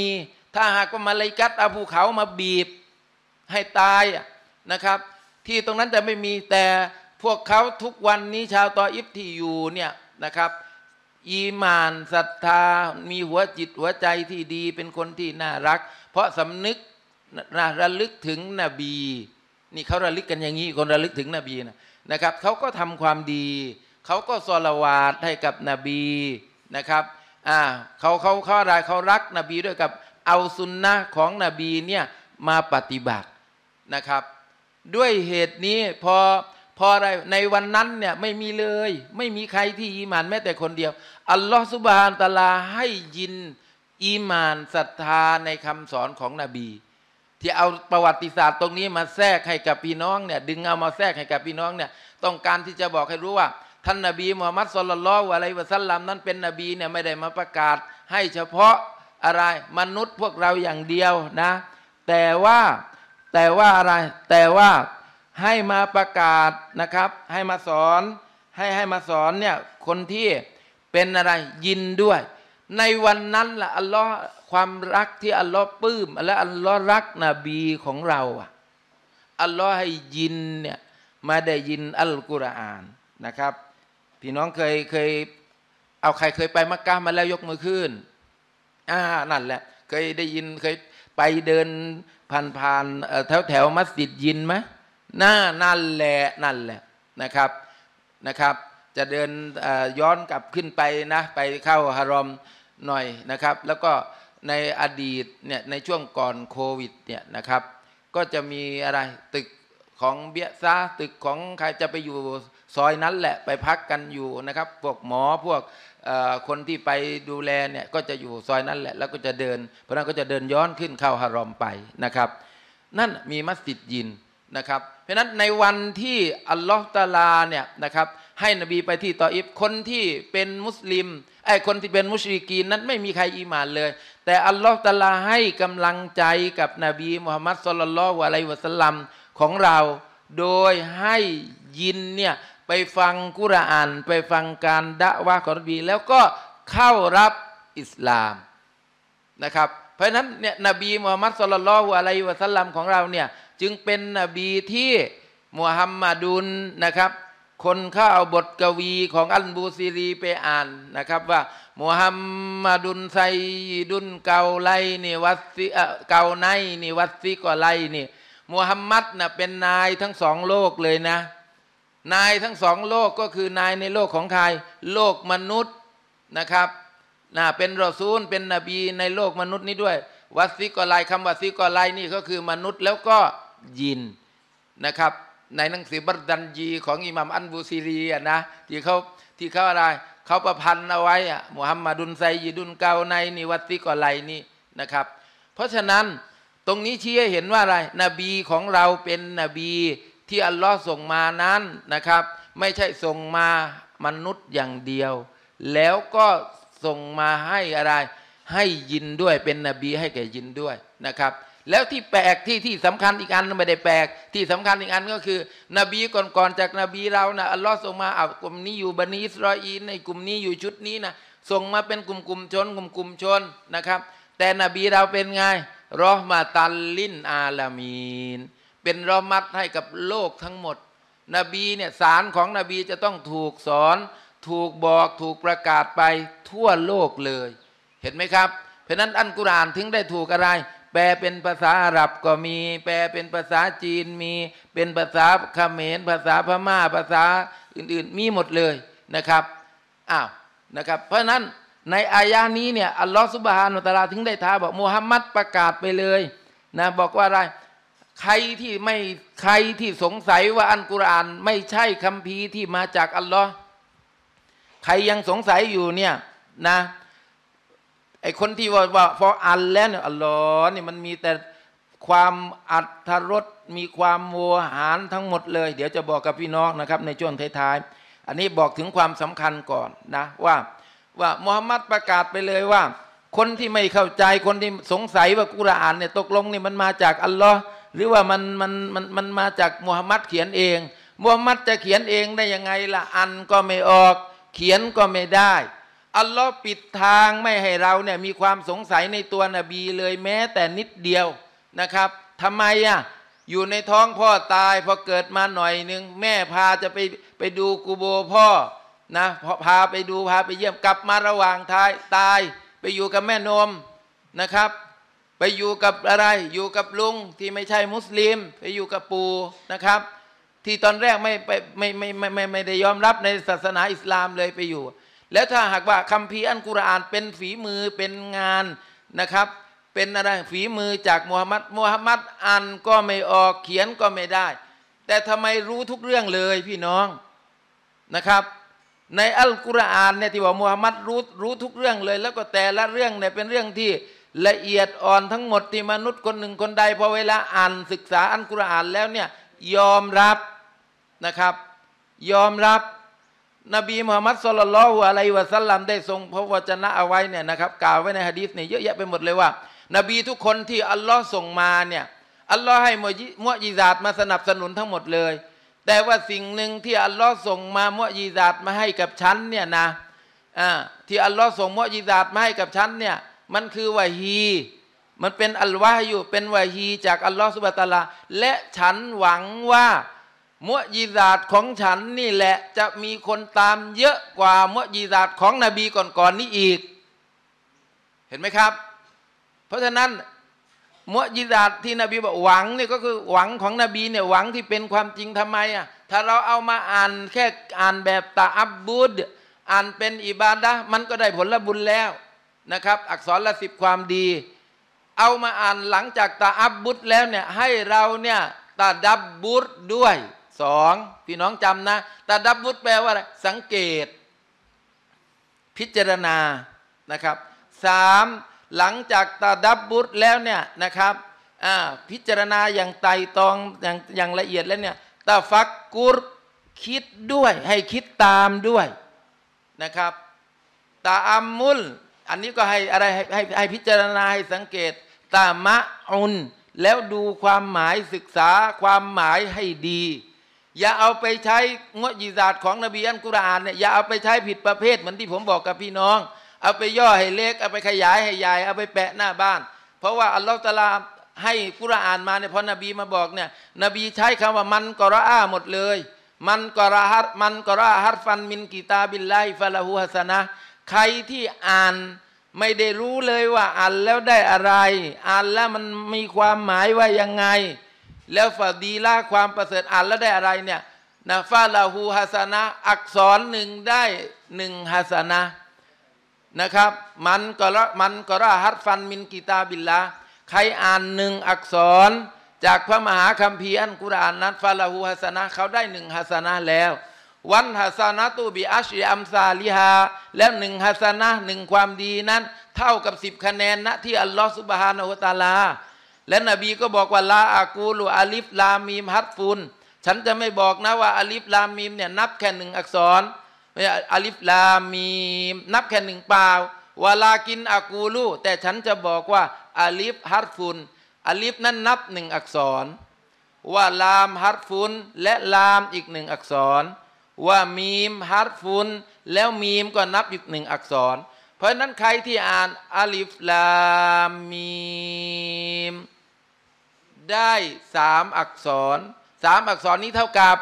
ถ้าหากว่ามาลาอิกัตเอาภูเขามาบีบให้ตายนะครับที่ตรงนั้นจะไม่มีแต่พวกเขาทุกวันนี้ชาวตออิฟที่อยู่เนี่ยนะครับอีหม่านศรัทธามีหัวจิตหัวใจที่ดีเป็นคนที่น่ารักเพราะสำนึกระลึกถึงนบีนี่เขาระลึกกันอย่างนี้คนระลึกถึงนบีนะครับเขาก็ทำความดีเขาก็ศอลาวาตให้กับนบีนะครับเขาอะไรเขารักนบีด้วยกับเอาสุนนะของนบีเนี่ยมาปฏิบัตินะครับด้วยเหตุนี้พออะไรในวันนั้นเนี่ยไม่มีเลยไม่มีใครที่อีหม่านแม้แต่คนเดียวอัลลอฮฺซุบฮานะฮูวะตะอาลาให้ยินอีหม่านศรัทธาในคำสอนของนบีที่เอาประวัติศาสตร์ตรงนี้มาแทรกให้กับพี่น้องเนี่ยดึงเอามาแทรกให้กับพี่น้องเนี่ยต้องการที่จะบอกให้รู้ว่าท่านนบีมุฮัมมัดศ็อลลัลลอฮุอะลัยฮิวะซัลลัมนั้นเป็นนบีเนี่ยไม่ได้มาประกาศให้เฉพาะอะไรมนุษย์พวกเราอย่างเดียวนะแต่ว่าอะไรแต่ว่าให้มาประกาศนะครับให้มาสอนให้มาสอนเนี่ยคนที่เป็นอะไรยินด้วยในวันนั้นล่ะอัลลอฮ์ความรักที่อัลลอฮ์ปลื้มและอัลลอฮ์รักนบีของเราอัลลอฮ์ให้ยินเนี่ยมาได้ยินอัลกุรอานนะครับพี่น้องเคยเอาใครเคยไปมักกะห์มาแล้วยกมือขึ้นนั่นแหละเคยได้ยินเคยไปเดินผ่านแถวมัสยิดยินไหมนั่นแหละนะครับจะเดินย้อนกลับขึ้นไปนะไปเข้าฮารอมหน่อยนะครับแล้วก็ในอดีตเนี่ยในช่วงก่อนโควิดเนี่ยนะครับก็จะมีอะไรตึกของเบียซาตึกของใครจะไปอยู่ซอยนั้นแหละไปพักกันอยู่นะครับพวกหมอพวกคนที่ไปดูแลเนี่ยก็จะอยู่ซอยนั้นแหละแล้วก็จะเดินเพราะนั้นก็จะเดินย้อนขึ้นเข้าฮารอมไปนะครับนั่นมีมัสยิดยินนะครับเพราะนั้นในวันที่อัลลอฮฺตะอาลาเนี่ยนะครับให้นบีไปที่ตออิฟคนที่เป็นมุสลิมคนที่เป็นมุชริกีนนั้นไม่มีใครอีหม่านเลยแต่อัลลอฮฺตะอาลาให้กำลังใจกับนบีมุฮัมมัดศ็อลลัลลอฮุอะลัยฮิวะซัลลัมของเราโดยให้ยินเนี่ยไปฟังกุรอานไปฟังการดะวะห์ของนบีแล้วก็เข้ารับอิสลามนะครับเพราะฉะนั้นเนี่ยนบีมุฮัมมัดศ็อลลัลลอฮุอะลัยฮิวะซัลลัมของเราเนี่ยจึงเป็นนบีที่มุฮัมมัดุลนะครับคนเขาเอาบทกวีของอัลบูซีรีไปอ่านนะครับว่ามุฮัมมัดุลไซดุลเกาไลนี่วัสซิเกาไนนี่วัสซิกอไลนี่มุฮัมมัดนะเป็นนายทั้งสองโลกเลยนะนายทั้งสองโลกก็คือนายในโลกของใครโลกมนุษย์นะครับเป็นรอซูลเป็นนบีในโลกมนุษย์นี้ด้วยวัสซิกอไลคำวัสซิกอไลนี่ก็คือมนุษย์แล้วก็ยินนะครับในหนังสือบัรดันยีของอิหม่ามอัลบูซีรีนะที่เขาอะไรเขาประพันธ์เอาไว้มุฮัมมัดุลไซยิดุลเกาไนนี่วัสซิกอไลนี่นะครับเพราะฉะนั้นตรงนี้ชี้ให้เห็นว่าอะไรนบีของเราเป็นนบีที่อัลลอฮ์ส่งมานั้นนะครับไม่ใช่ส่งมามนุษย์อย่างเดียวแล้วก็ส่งมาให้อะไรให้ยินด้วยเป็นนบีให้แก่ยินด้วยนะครับแล้วที่แปลกที่สำคัญอีกอันไม่ได้แปลกที่สำคัญอีกอันก็คือนบีก่อนจากนบีเรานะอัลลอฮ์ส่งมากลุ่มนี้อยู่บันิอิสราอีลในกลุ่มนี้อยู่ชุดนี้นะส่งมาเป็นกลุ่มชนนะครับแต่นบีเราเป็นไงรอห์มะตัลลินอาลามีนเป็นรอห์มัตให้กับโลกทั้งหมดนบีเนี่ยสารของนบีจะต้องถูกสอนถูกบอกถูกประกาศไปทั่วโลกเลยเห็นไหมครับเพราะนั้นอัลกุรอานถึงได้ถูกอะไรแปลเป็นภาษาอาหรับก็มีแปลเป็นภาษาจีนมีเป็นภาษาเขมรภาษาพม่าภาษาอื่นๆมีหมดเลยนะครับนะครับเพราะนั้นในอายะนี้เนี่ยอัลลอฮฺซุบฮานะฮูวะตะอาลาถึงได้ท้าบอกมุฮัมมัดประกาศไปเลยนะบอกว่าอะไรใครที่สงสัยว่าอัลกุรอานไม่ใช่คัมภีร์ที่มาจากอัลลอฮ์ใครยังสงสัยอยู่เนี่ยนะไอคนที่ว่าพออ่านแล้วเนี่ยอัลลอฮ์นี่มันมีแต่ความอรรถรสมีความโวหารทั้งหมดเลยเดี๋ยวจะบอกกับพี่น้องนะครับในช่วงท้ายๆอันนี้บอกถึงความสำคัญก่อนนะว่ามุฮัมมัดประกาศไปเลยว่าคนที่ไม่เข้าใจคนที่สงสัยว่ากุรอานเนี่ยตกลงนี่มันมาจากอัลลอฮ์หรือว่ามันมาจากมุฮัมมัดเขียนเองมุฮัมมัดจะเขียนเองได้ยังไงล่ะอันก็ไม่ออกเขียนก็ไม่ได้อัลลอฮ์ปิดทางไม่ให้เราเนี่ยมีความสงสัยในตัวนบีเลยแม้แต่นิดเดียวนะครับทำไมอยู่ในท้องพ่อตายพอเกิดมาหน่อยนึงแม่พาจะไปดูกูโบพ่อนะพาไปดูพาไปเยี่ยมกลับมาระหว่างทายตายไปอยู่กับแม่นมนะครับไปอยู่กับอะไรอยู่กับลุงที่ไม่ใช่มุสลิมไปอยู่กับปู่นะครับที่ตอนแรกไม่ได้ยอมรับในศาสนาอิสลามเลยไปอยู่แล้วถ้าหากว่าคัมภีร์อัลกุรอานเป็นฝีมือเป็นงานนะครับเป็นอะไรฝีมือจากมูฮัมหมัดอ่านก็ไม่ออกเขียนก็ไม่ได้แต่ทำไมรู้ทุกเรื่องเลยพี่น้องนะครับในอัลกุรอานเนี่ยที่ว่ามูฮัมหมัดรู้ทุกเรื่องเลยแล้วก็แต่ละเรื่องเนี่ยเป็นเรื่องที่ละเอียดอ่อนทั้งหมดที่มนุษย์คนหนึ่งคนใดพอเวลาอ่านศึกษาอัลกุรอานแล้วเนี่ยยอมรับนะครับยอมรับนบีมุฮัมมัดศ็อลลัลลอฮุอะลัยฮิวะซัลลัมได้ทรงพระวจนะเอาไว้เนี่ยนะครับกล่าวไว้ในหะดีษเนี่ยเยอะแยะไปหมดเลยว่านบีทุกคนที่อัลลอฮ์ส่งมาเนี่ยอัลลอฮ์ให้มุอ์ญิซาตมาสนับสนุนทั้งหมดเลยแต่ว่าสิ่งหนึ่งที่อัลลอฮ์ส่งมามุอ์ญิซาตมาให้กับฉันเนี่ยนะที่อัลลอฮ์ส่งมุอ์ญิซาตมาให้กับฉันเนี่ยมันคือวะฮีมันเป็นอัลวะฮยุเป็นวะฮีจากอัลลอฮ์ซุบฮานะฮูวะตะอาลาและฉันหวังว่ามุอ์ญิซาตของฉันนี่แหละจะมีคนตามเยอะกว่ามุอ์ญิซาตของนบีก่อนๆนี้อีกเห็นไหมครับเพราะฉะนั้นมุอ์ญิซาตที่นบีบอกหวังนี่ก็คือหวังของนบีเนี่ยหวังที่เป็นความจริงทำไมถ้าเราเอามาอ่านแค่อ่านแบบตะอับบุดอ่านเป็นอิบาดะห์มันก็ได้ผลบุญแล้วนะครับอักษรละ10ความดีเอามาอ่านหลังจากตะอับบุดแล้วเนี่ยให้เราเนี่ยตะดับบุดด้วย2พี่น้องจำนะตะดับบุดแปลว่าอะไรสังเกตพิจารณานะครับ3หลังจากตะดับบุดแล้วเนี่ยนะครับพิจารณาอย่างไตร่ตรองอย่างละเอียดแล้วเนี่ยตะฟักกุรคิดด้วยให้คิดตามด้วยนะครับตะอัมมุลอันนี้ก็ให้อะไรให้พิจารณาให้สังเกตตามะอุนแล้วดูความหมายศึกษาความหมายให้ดีอย่าเอาไปใช้มุอ์ญิซาตของนบีอัลกุรอานเนี่ยอย่าเอาไปใช้ผิดประเภทเหมือนที่ผมบอกกับพี่น้องเอาไปย่อให้เล็กเอาไปขยายให้ใหญ่เอาไปแปะหน้าบ้านเพราะว่าอัลลอฮฺตะอาลาให้กุรอานมาเนี่ยพอนบีมาบอกเนี่ยนบีใช้คำว่ามันกอรออาหมดเลยมันกอรออาฮัรฟันมินกิตาบิลลาฮิฟะละฮูฮัสนะใครที่อ่านไม่ได้รู้เลยว่าอ่านแล้วได้อะไรอ่านแล้วมันมีความหมายว่ายังไงแล้วฟาดีละความประเสริฐอ่านแล้วได้อะไรเนี่ยนะฟาลาหูฮัสนะอักษรหนึ่งได้1ฮัสนะนะครับมันกอรอฮัรฟันมินกิตาบิลลาใครอ่าน1อักษรจากพระมหาคัมภีร์อัลกุรอานนั้นฟาลาหูฮัสนะเขาได้1ฮัสนะแล้ววันฮัสนะตุบิอัชริอัมซาลิฮาแล้ว1ฮัสนะ1ความดีนั้นเท่ากับ10คะแนนนะที่อัลลอฮฺซุบฮานะฮูวะตะอาลาและนบีก็บอกว่าลาอากูลูอาลิฟลามีมฮัรฟุนฉันจะไม่บอกนะว่าอาลิฟลามีมเนี่ยนับแค่1อักษรไม่อาลิฟลามีมนับแค่1เปล่าวะลากินอากูลูแต่ฉันจะบอกว่าอาลิฟฮัรฟุนอาลิฟนั้นนับ1อักษรว่าลามฮัรฟุนและลามอีก1อักษรว่ามีมฮัรฟุนแล้วมีมก็นับอีก1อักษรเพราะนั้นใครที่อ่านอาลิฟลามมีมได้3อักษร3อักษรนี้เท่ากับ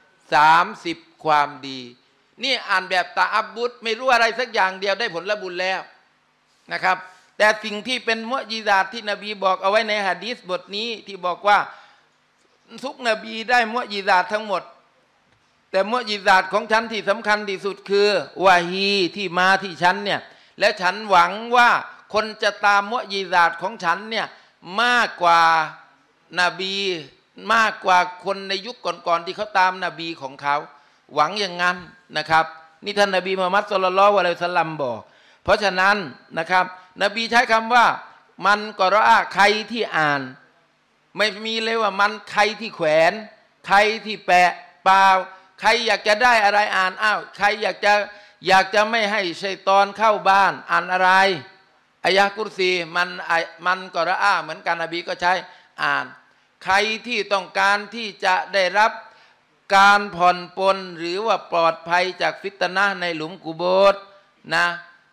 30ความดีนี่อ่านแบบตะอับบุดไม่รู้อะไรสักอย่างเดียวได้ผลบุญแล้วนะครับแต่สิ่งที่เป็นมุอ์ญิซาตที่นบีบอกเอาไว้ในหะดีษบทนี้ที่บอกว่าทุกนบีได้มุอ์ญิซาตทั้งหมดแต่มุอ์ญิซาตของฉันที่สำคัญที่สุดคือวะฮีที่มาที่ฉันเนี่ยและฉันหวังว่าคนจะตามมุอ์ญิซาตของฉันเนี่ยมากกว่านบีมากกว่าคนในยุคก่อนๆที่เขาตามนบีของเขาหวังอย่างนั้นนะครับนี่ท่านนบีมุฮัมมัดศ็อลลัลลอฮุอะลัยฮิวะซัลลัมบอกเพราะฉะนั้นนะครับนบีใช้คำว่ามันกอรออาใครที่อ่านไม่มีเลยว่ามันใครที่แขวนใครที่แปะเปล่าใครอยากจะได้อะไรอ่านใครอยากจะไม่ให้ชัยฏอนเข้าบ้านอ่านอะไรอายะกุรซีมันกอรออาเหมือนกันนบีก็ใช้อ่านใครที่ต้องการที่จะได้รับการผ่อนปลนหรือว่าปลอดภัยจากฟิตนะห์ในหลุมกุโบรนะ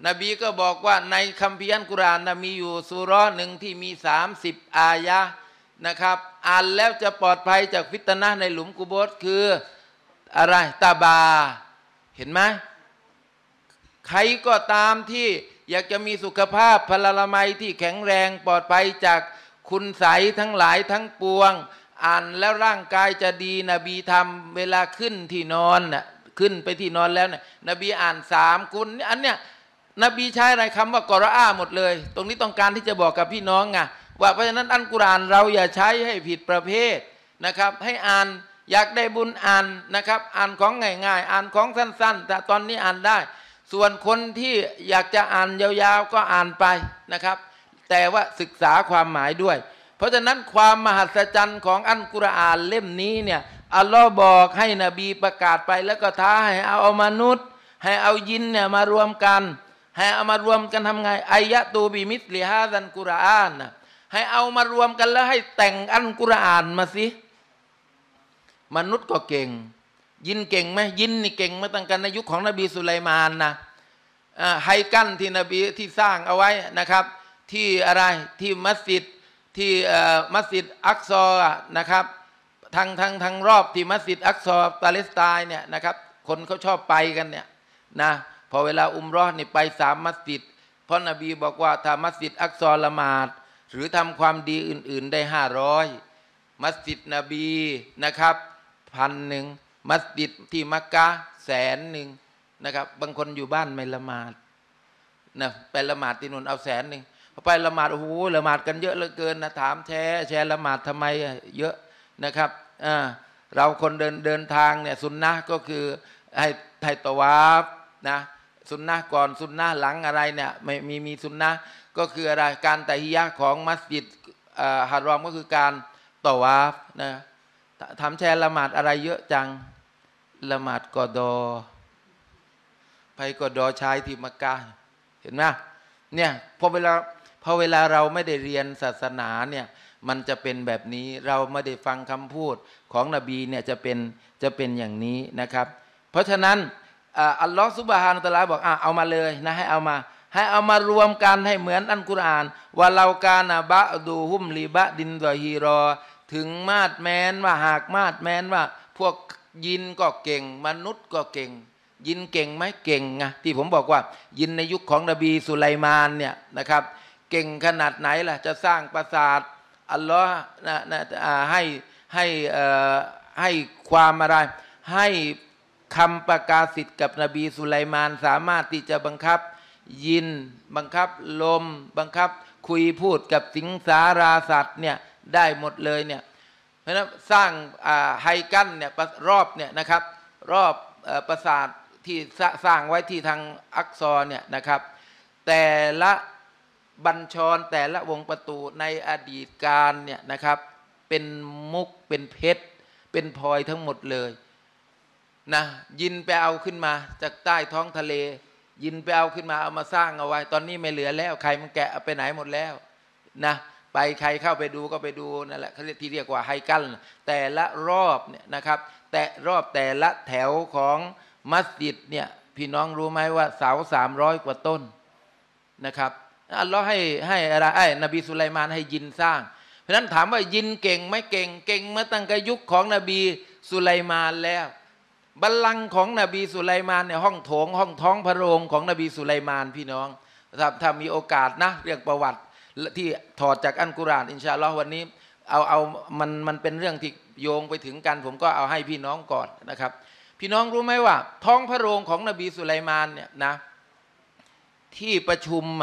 นบีก็บอกว่าในคัมภีร์อัลกุรอานนะมีอยู่ซูเราะห์หนึ่งที่มี30อายะห์นะครับอ่านแล้วจะปลอดภัยจากฟิตนะห์ในหลุมกุโบรคืออะไรตาบาเห็นไหมใครก็ตามที่อยากจะมีสุขภาพพลานามัยที่แข็งแรงปลอดภัยจากคุณไสยทั้งหลายทั้งปวงอ่านแล้วร่างกายจะดีนบีทำเวลาขึ้นที่นอนน่ะขึ้นไปที่นอนแล้วน่ะนบีอ่าน3กุลอันเนี้ยนบีใช้อะไรคำว่ากอรออาหมดเลยตรงนี้ต้องการที่จะบอกกับพี่น้องไงว่าเพราะฉะนั้นอัลกุรอานเราอย่าใช้ให้ผิดประเภทนะครับให้อ่านอยากได้บุญอ่านนะครับอ่านของง่ายๆอ่านของสั้นๆแต่ตอนนี้อ่านได้ส่วนคนที่อยากจะอ่านยาวๆก็อ่านไปนะครับแต่ว่าศึกษาความหมายด้วยเพราะฉะนั้นความมหัศจรรย์ของอัลกุรอานเล่มนี้เนี่ยอัลลอฮ์บอกให้นบีประกาศไปแล้วก็ท้าให้เอามนุษย์ให้เอายินเนี่ยมารวมกันให้เอามารวมกันทำไงอายะตูบิมิสลิฮาซันกุรอานนะให้เอามารวมกันแล้วให้แต่งอัลกุรอานมาสิมนุษย์ก็เก่งยินเก่งไหมยินนี่เก่งมาตั้งแต่ในยุคของนบีสุไลมานนะไฮกั้นที่นบีที่สร้างเอาไว้นะครับที่อะไรที่มัสยิดที่มัสยิดอักซอนะครับทางรอบที่มัสยิดอักซอปาเลสไตน์เนี่ยนะครับคนเขาชอบไปกันเนี่ยนะพอเวลาอุมเราะห์นี่ไป3มัสยิดเพราะนบีบอกว่าถ้ามัสยิดอักซอละหมาดหรือทำความดีอื่นๆได้500มัสยิดนบีนะครับ1,000มัสยิดที่มักกะห์100,000นะครับบางคนอยู่บ้านไม่ละหมาดนะไปละหมาดที่นู่นเอา100,000พอไปละหมาดโอ้โหละหมาดกันเยอะเหลือเกินนะถามแชร์ละหมาดทำไมเยอะนะครับเราคนเดินทางเนี่ยสุนนะก็คือให้ตะวาฟนะสุนนะก่อนสุนนะหลังอะไรเนี่ยไม่มีสุนนะก็คืออะไรการตะฮิยะห์ของมัสยิดฮารอมก็คือการตะวาฟนะถามแชร์ละหมาดอะไรเยอะจังละหมาดกอดอไปกอดอชายที่มักกะห์เห็นไหมเนี่ยพอเวลาเราไม่ได้เรียนศาสนาเนี่ยมันจะเป็นแบบนี้เราไม่ได้ฟังคำพูดของนบีเนี่ยจะเป็นอย่างนี้นะครับเพราะฉะนั้นอัลลอฮฺซุบฮานะฮูวะตะอาลาบอกเอามาเลยนะให้เอามารวมกันให้เหมือนอัลกุรอานว่าเรากานะบะดูฮุมลิบะดินดอฮีรอถึงมาดแม้นว่าหากมาดแม้นว่าพวกยินก็เก่งมนุษย์ก็เก่งยินเก่งไหมเก่งไงที่ผมบอกว่ายินในยุคของนบีสุไลมานเนี่ยนะครับเก่งขนาดไหนล่ะจะสร้างปราสาทอัลลอฮ์ให้ความอะไรให้คำประกาศสิทธิ์กับนบีสุไลมานสามารถที่จะบังคับยินบังคับลมบังคับคุยพูดกับสิงสาราสัตว์เนี่ยได้หมดเลยเนี่ยเพราะฉะนั้นสร้างไฮกั้นเนี่ยรอบเนี่ยนะครับรอบปราสาทที่สร้างไว้ที่ทางอักซอเนี่ยนะครับแต่ละบัญชรแต่ละวงประตูในอดีตการเนี่ยนะครับเป็นมุกเป็นเพชรเป็นพลอยทั้งหมดเลยนะยินไปเอาขึ้นมาจากใต้ท้องทะเลยินไปเอาขึ้นมาเอามาสร้างเอาไว้ตอนนี้ไม่เหลือแล้วใครมันแกะเอาไปไหนหมดแล้วนะไปใครเข้าไปดูก็ไปดูนั่นแหละเขาเรียกว่าไฮกั้นแต่ละรอบเนี่ยนะครับแต่รอบแต่ละแถวของมัสยิดเนี่ยพี่น้องรู้ไหมว่าเสา300 กว่าต้นนะครับอัลลอฮ์ให้อะไรนบีสุไลมานให้ยินสร้างเพราะฉะนั้นถามว่ายินเก่งไหมเก่งมาตั้งแต่ยุคของนบีสุไลมานแล้วบัลลังก์ของนบีสุไลมานเนี่ยห้องท้องพระโรงของนบีสุไลมานพี่น้องถ้ามีโอกาสนะเรื่องประวัติที่ถอดจากอัลกุรอานอินชาอัลลอฮ์วันนี้เอามันเป็นเรื่องที่โยงไปถึงกันผมก็เอาให้พี่น้องก่อนนะครับพี่น้องรู้ไหมว่าท้องพระโรงของนบีสุไลมานเนี่ยนะที่ประชุม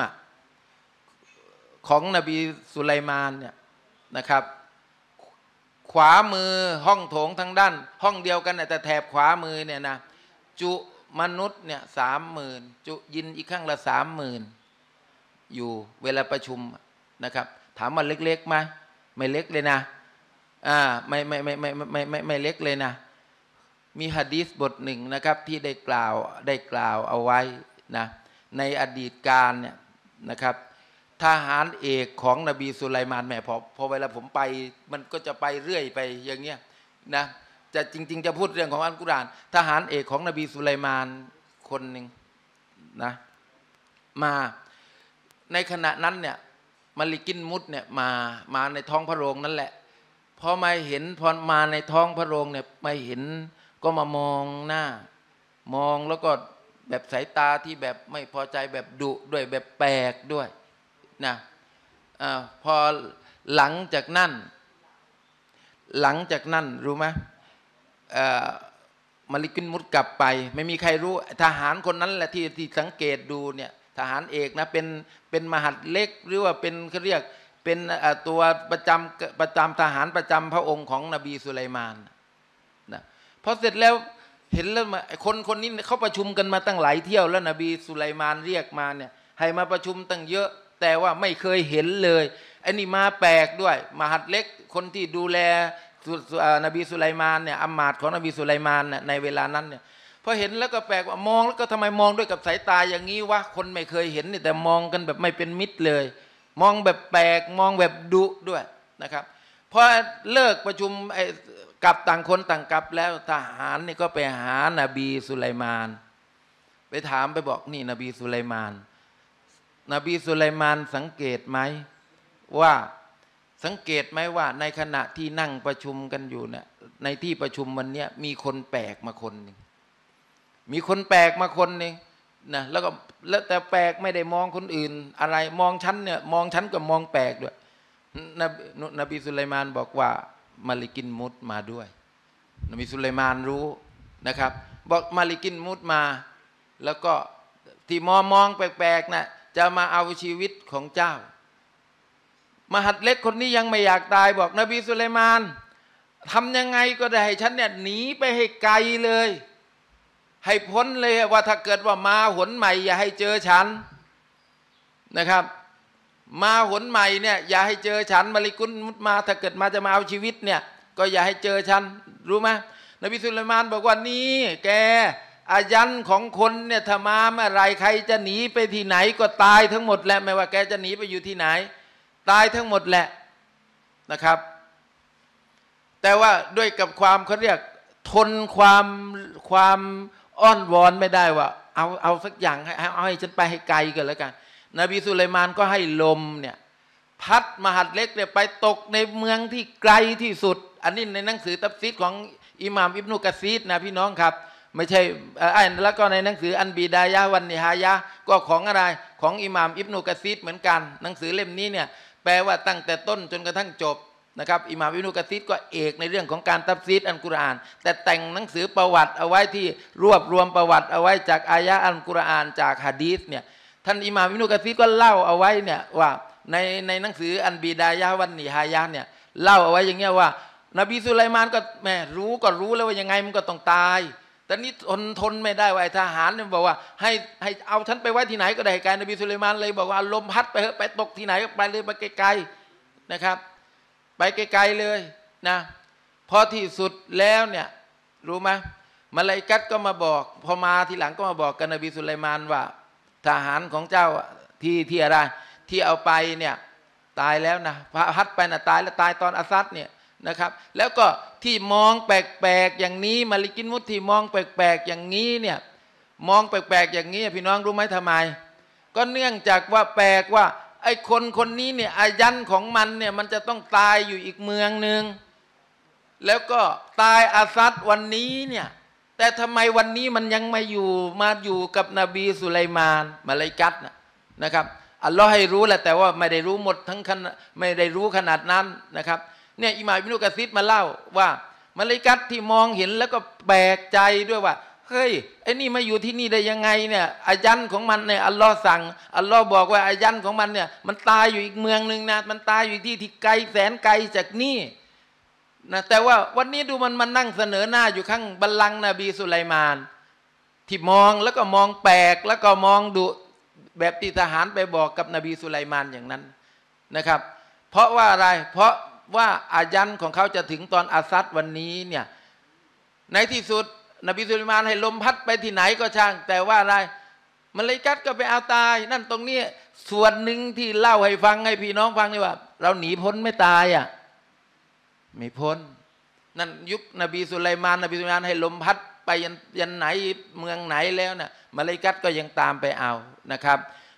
ของนบีสุไลมานเนี่ยนะครับขวามือห้องโถงทางด้านห้องเดียวกันแต่แถบขวามือเนี่ยนะจุมนุษย์เนี่ย30,000จุยินอีกข้างละ30,000อยู่เวลาประชุมนะครับถามว่าเล็กๆไหมไม่เล็กเลยนะไม่เล็กเลยนะมีหะดีษบทหนึ่งนะครับที่ได้กล่าวเอาไว้นะในอดีตการเนี่ยนะครับทหารเอกของนบีสุไลมานแม่พอเวลาผมไปมันก็จะไปเรื่อยไปอย่างเงี้ยนะจะจริงๆจะพูดเรื่องของอัลกุรอานทหารเอกของนบีสุไลมานคนหนึ่งนะมาในขณะนั้นเนี่ยมาลิกินมุตเนี่ยมาในท้องพระโรงนั่นแหละพอมาเห็นพอมาในท้องพระโรงเนี่ยมาเห็นก็มามองหน้ามองแล้วก็แบบสายตาที่แบบไม่พอใจแบบดุด้วยแบบแปลกด้วยนะพอหลังจากนั้นรู้ไหมมาลิกินมุตกลับไปไม่มีใครรู้ทหารคนนั้นแหละที่สังเกตดูเนี่ยทหารเอกนะเป็นมหัดเล็กหรือว่าเป็นเขาเรียกเป็นตัวประจำทหารประจำพระองค์ของนบีสุไลมานนะพอเสร็จแล้วเห็นแล้วคนนี้เขาประชุมกันมาตั้งหลายเที่ยวแล้วนบีสุไลมานเรียกมาเนี่ยให้มาประชุมตั้งเยอะแต่ว่าไม่เคยเห็นเลยไอ้นี่มาแปลกด้วยมหัดเล็กคนที่ดูแลนบีสุไลมานเนี่ยอัมมาดของนบีสุไลมานในเวลานั้นเนี่ยพอเห็นแล้วก็แปลกว่ามองแล้วก็ทำไมมองด้วยกับสายตาอย่างนี้วะคนไม่เคยเห็นนี่แต่มองกันแบบไม่เป็นมิตรเลยมองแบบแปลกมองแบบดุด้วยนะครับพอเลิกประชุมกลับต่างคนต่างกลับแล้วทหารนี่ก็ไปหานบีสุไลมานไปถามไปบอกนี่นบีสุไลมานสังเกตไหมว่าในขณะที่นั่งประชุมกันอยู่เนี่ยในที่ประชุมวันนี้มีคนแปลกมาคนหนึ่งนะแล้วแต่แปลกไม่ได้มองคนอื่นอะไรมองฉันเนี่ยมองฉันก็มองแปลกด้วยนบีสุไลมานบอกว่ามาลิกินมุตมาด้วยนบีสุไลมานรู้นะครับบอกมาลิกินมุตมาแล้วก็ที่มองแปลกๆนะจะมาเอาชีวิตของเจ้ามหัดเล็กคนนี้ยังไม่อยากตายบอกนบีสุไลมานทำยังไงก็ได้ให้ฉันเนี่ยหนีไปให้ไกลเลยให้พ้นเลยว่าถ้าเกิดว่ามาหนใหม่อย่าให้เจอฉันนะครับมาหนใหม่เนี่ยอย่าให้เจอฉันมาลิกุนมุตมาถ้าเกิดมาจะมาเอาชีวิตเนี่ยก็อย่าให้เจอฉันรู้ไหมนบีสุไลมานบอกว่านี่แกอายันของคนเนี่ยถ้ามาเมื่อไรใครจะหนีไปที่ไหนก็ตายทั้งหมดแหละไม่ว่าแกจะหนีไปอยู่ที่ไหนตายทั้งหมดแหละนะครับแต่ว่าด้วยกับความเขาเรียกทนความอ้อนวอนไม่ได้ว่าเอาสักอย่างให้ฉันไปให้ไกลกันแล้วกันนบีสุไลมานก็ให้ลมเนี่ยพัดมหัดเล็กเนี่ยไปตกในเมืองที่ไกลที่สุดอันนี้ในหนังสือตัฟซีรของอิหม่ามอิบนุกะซีรนะพี่น้องครับไม่ใช่แล้วก็ในหนังสืออันบิดายะฮ์วันนิฮายะห์ก็ของอะไรของอิหม่ามอิบนุกะซีรเหมือนกันหนังสือเล่มนี้เนี่ยแปลว่าตั้งแต่ต้นจนกระทั่งจบนะครับอิหม่ามอิบนุกะซีรก็เอกในเรื่องของการตัฟซีรอัลกุรอานแต่แต่งหนังสือประวัติเอาไว้ที่รวบรวมประวัติเอาไว้จากอายะห์อัลกุรอานจากหะดีษเนี่ยท่านอิหม่ามอิบนุกะซีรก็เล่าเอาไว้เนี่ยว่าในหนังสืออันบิดายะฮ์วันนิฮายะห์เนี่ยเล่าเอาไว้อย่างเงี้ยว่านบีสุไลมานก็แม่รู้แล้วว่ายังไงมันก็ต้องตายแต่นี่ทนไม่ได้ว่าทหารเนี่ยบอกว่าให้เอาฉันไปไว้ที่ไหนก็ได้ไกลนบีสุไลมานเลยบอกว่าลมพัดไปเถอะไปตกที่ไหนก็ไปเลยไปไกลๆนะครับไปไกลๆเลยนะพอที่สุดแล้วเนี่ยรู้ไหมมลาอิกะฮ์ก็มาบอกพอมาทีหลังก็มาบอกกับนบีสุไลมานว่าทหารของเจ้าที่อะไรที่เอาไปเนี่ยตายแล้วนะพัดไปนะตายแล้วตายตอนอาซัดเนี่ยนะครับแล้วก็ที่มองแปลกๆอย่างนี้มาลิกินมุตที่มองแปลกๆอย่างนี้เนี่ยมองแปลกๆอย่างนี้พี่น้องรู้ไหมทำไมก็เนื่องจากว่าแปลกว่าไอ้คนนี้เนี่ยอายันของมันเนี่ยมันจะต้องตายอยู่อีกเมืองหนึ่งแล้วก็ตายอาซัดวันนี้เนี่ยแต่ทำไมวันนี้มันยังมาอยู่กับนบีสุไลมานมาลาอิกะฮ์นะครับอัลลอฮ์ให้รู้แหละแต่ว่าไม่ได้รู้หมดทั้งไม่ได้รู้ขนาดนั้นนะครับเนี่ยอิหม่ามอิบนุกะซีรมาเล่าว่ามลาอิกะฮ์ที่มองเห็นแล้วก็แปลกใจด้วยว่าเฮ้ยไอ้นี่มาอยู่ที่นี่ได้ยังไงเนี่ยอายันของมันเนี่ยอัลลอฮ์สั่งอัลลอฮ์บอกว่าอายันของมันเนี่ยมันตายอยู่อีกเมืองนึงนะมันตายอยู่ที่ไกลแสนไกลจากนี่นะแต่ว่าวันนี้ดูมันนั่งเสนอหน้าอยู่ข้างบัลลังก์นบีสุไลมานที่มองแล้วก็มองแปลกแล้วก็มองดุแบบที่ทหารไปบอกกับนบีสุไลมานอย่างนั้นนะครับเพราะว่าอะไรเพราะว่าอายันของเขาจะถึงตอนอาซัดวันนี้เนี่ยในที่สุดนบีสุไลมานให้ลมพัดไปที่ไหนก็ช่างแต่ว่าอะไรมลาอิกะฮ์ก็ไปเอาตายนั่นตรงนี้ส่วนหนึ่งที่เล่าให้ฟังให้พี่น้องฟังนี่ว่าเราหนีพ้นไม่ตายอ่ะไม่พ้นนั่นยุคนบีสุไลมานให้ลมพัดไปยันไหนเมืองไหนแล้วน่ะมลาอิกะฮ์ก็ยังตามไปเอานะครับ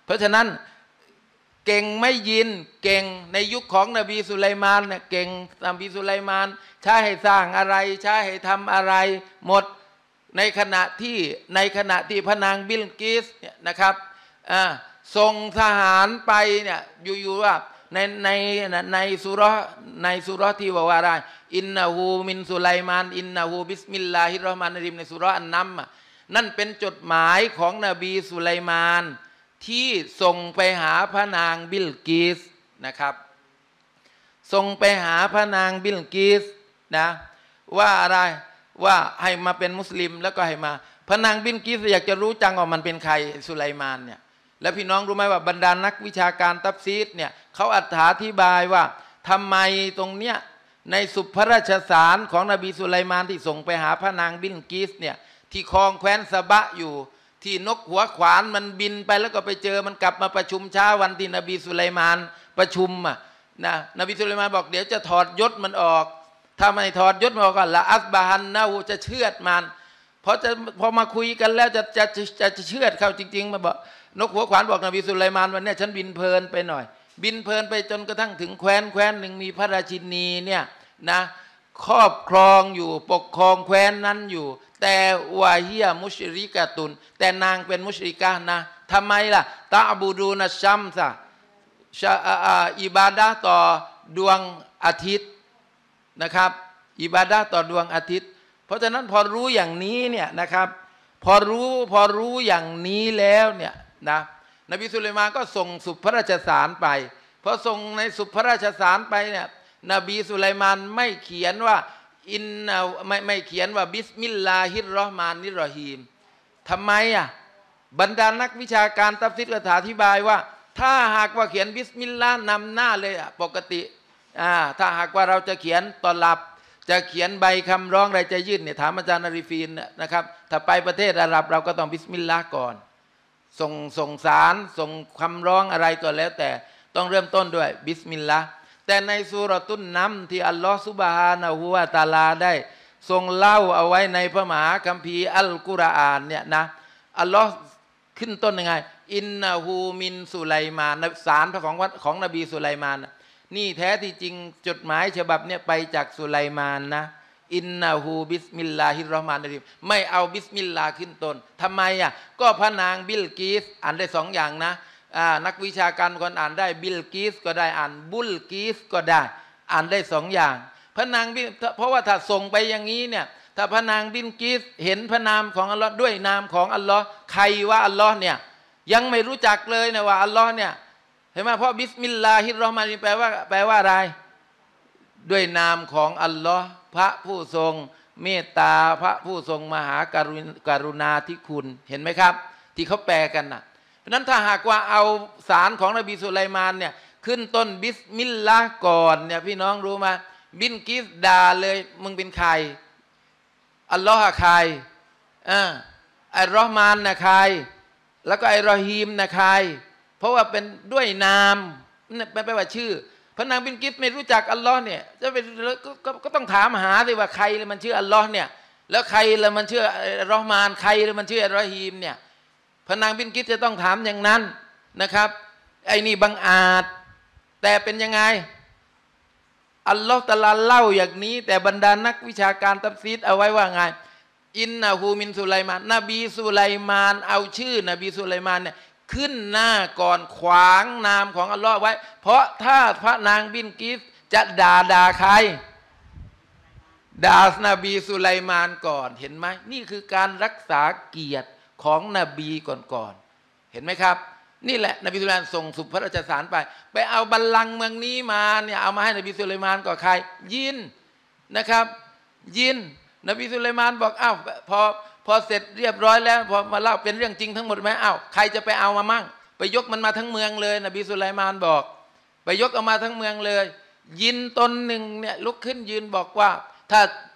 เพราะฉะนั้นเก่งไม่ยินเก่งในยุคของนบีสุไลมานเนี่ยเก่งนบีสุไลมานใช้ให้สร้างอะไรใช้ให้ทำอะไรหมดในขณะที่พระนางบิลกิสเนี่ยนะครับส่งทหารไปเนี่ยอยู่ว่าในสุเราะห์ที่บอกว่าอะไรอินนะฮูมินสุไลมานอินนะฮูบิสมิลลาฮิรเราะห์มานิรเราะฮีมในสุเราะห์อันนัมนั่นเป็นจดหมายของนบีสุไลมานที่ส่งไปหาพระนางบิลกิสนะครับส่งไปหาพระนางบิลกิสนะว่าอะไรว่าให้มาเป็นมุสลิมแล้วก็ให้มาพระนางบิลกิสอยากจะรู้จังว่ามันเป็นใครสุไลมานเนี่ยแล้วพี่น้องรู้ไหมว่าบรรดานักวิชาการตัฟซีรเนี่ยเขาอธิบายว่าทำไมตรงเนี้ยในสุภราชสารของนบีสุไลมานที่ส่งไปหาพระนางบิลกิสเนี่ยที่คลองแคว้นสะบะอยู่ที่นกหัวขวานมันบินไปแล้วก็ไปเจอมันกลับมาประชุมเช้าวันที่นบีสุไลมานประชุมนะนบีสุไลมานบอกเดี๋ยวจะถอดยศมันออกถ้าไม่ถอดยศมันออกก็ละอัสบาฮันนะฮูจะเชือดมันพอมาคุยกันแล้วจะเชือดเขาจริงๆมาบอกนกหัวขวานบอกนบีสุไลมานวันนี้ฉันบินเพลินไปหน่อยบินเพลินไปจนกระทั่งถึงแคว้นหนึ่งมีพระราชินีเนี่ยนะครอบครองอยู่ปกครองแคว้นนั้นอยู่แต่วาฮิยมุชริกะตุนแต่นางเป็นมุชริกะนะทำไมล่ะตะบูดูนัชชัมซะอิบาดะห์ต่อดวงอาทิตย์นะครับอิบาดะห์ต่อดวงอาทิตย์เพราะฉะนั้นพอรู้อย่างนี้เนี่ยนะครับพอรู้อย่างนี้แล้วเนี่ยนะนบีสุไลมานก็ส่งสุภพระราชสารไปพอส่งในสุภพระราชสารไปเนี่ยนบีสุไลมานไม่เขียนว่าไม่เขียนว่าบิสมิลลาฮิรเราะห์มานิรเราะฮีมทำไมบรรดานักวิชาการตัฟซีรก็อธิบายว่าถ้าหากว่าเขียนบิสมิลลาห์นำหน้าเลยปกติถ้าหากว่าเราจะเขียนตอนหลับจะเขียนใบคำร้องอะไรจะยื่นเนี่ยถามอาจารย์อาริฟีนนะครับถ้าไปประเทศอาหรับเราก็ต้องบิสมิลลาห์ก่อนส่งสารส่งคำร้องอะไรก็แล้วแต่ต้องเริ่มต้นด้วยบิสมิลลาห์แต่ในซูเราะตุนนัมที่อัลลอฮฺซุบฮานะฮูวะตะอาลาได้ทรงเล่าเอาไว้ในพระมหาคัมภีร์อัลกุรอานเนี่ยนะอัลลอฮฺขึ้นต้นยังไงอินนะฮูมินสุไลมานสารของนบีสุไลมานนี่แท้ที่จริงจดหมายฉบับเนี่ยไปจากสุไลมานนะอินนะฮูบิสมิลลาฮิรเราะห์มานิรเราะฮีมไม่เอาบิสมิลลาห์ขึ้นต้นทำไมก็พระนางบิลกิสอ่านได้สองอย่างนะนักวิชาการคนอ่านได้บิลกิสก็ได้อ่านบุลกิสก็ได้อ่านได้สองอย่างพระนางเพราะว่าถ้าส่งไปอย่างนี้เนี่ยถ้าพระนางบิลกิสเห็นพระนามของอัลลอฮ์ด้วยนามของอัลลอฮ์ใครว่าอัลลอฮ์เนี่ยยังไม่รู้จักเลยนะว่าอัลลอฮ์เนี่ยเห็นไหมเพราะบิสมิลลาฮิรเราะห์มานิรเราะฮีมแปลว่าอะไรด้วยนามของอัลลอฮ์พระผู้ทรงเมตตาพระผู้ทรงมหากรุณาธิคุณเห็นไหมครับที่เขาแปลกันเพราะนั้นถ้าหากว่าเอาสารของนบีสุไลมานเนี่ยขึ้นต้นบิสมิลลาห์ก่อนเนี่ยพี่น้องรู้ไหมบินกิสด่าเลยมึงเป็นใครอัลลอฮ์ใครอัลเราะห์มานนะใครแล้วก็อัลรอฮีมนะใครเพราะว่าเป็นด้วยนามไม่แปลว่าชื่อพระนางบินกิสไม่รู้จักอัลลอฮ์เนี่ยจะเป็นก็ต้องถามหาสิว่าใครเลยมันชื่ออัลลอฮ์เนี่ยแล้วใครเลยมันชื่ออัลเราะห์มานใครเลยมันชื่ออัลรอฮีมเนี่ยพระนางบินกิสจะต้องถามอย่างนั้นนะครับไอ้นี่บังอาจแต่เป็นยังไงอัลลอฮ์ตะอาลาเล่าอย่างนี้แต่บรรดานักวิชาการตัฟซีรเอาไว้ว่าไงอินนะฮูมินสุไลมานนบีสุไลมานเอาชื่อนบีสุไลมานเนี่ยขึ้นหน้าก่อนขวางนามของอัลลอฮ์ไว้เพราะถ้าพระนางบินกิสจะด่าใครด่านบีสุไลมานก่อนเห็นไหมนี่คือการรักษาเกียรติของนบีก่อนเห็นไหมครับนี่แหละนบีสุไลมานส่งสุภราชสารไปเอาบัลลังก์เมืองนี้มาเนี่ยเอามาให้นบีสุไลมานก่อนใครยินนะครับยินนบีสุไลมานบอกอ้าวพอเสร็จเรียบร้อยแล้วพอมาเล่าเป็นเรื่องจริงทั้งหมดไหมอ้าวใครจะไปเอามามั่งไปยกมันมาทั้งเมืองเลยนบีสุไลมานบอกไปยกเอามาทั้งเมืองเลยยินตนหนึ่งเนี่ยลุกขึ้นยืนบอกว่าถ้า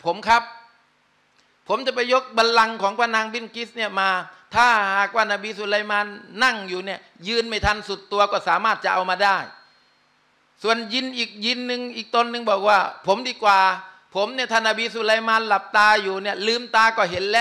ผมจะไปยกบัลลังก์ของพระนางบินกิสเนี่ยมาถ้าหากว่านบีสุไลมานนั่งอยู่เนี่ยยืนไม่ทันสุดตัวก็สามารถจะเอามาได้ส่วนยินอีกยินหนึ่งอีกตนหนึ่งบอกว่าผมดีกว่าผมเนี่ยท่านนบีสุไลมานหลับตาอยู่เนี่ยลืมตาก็เห็นแล้ว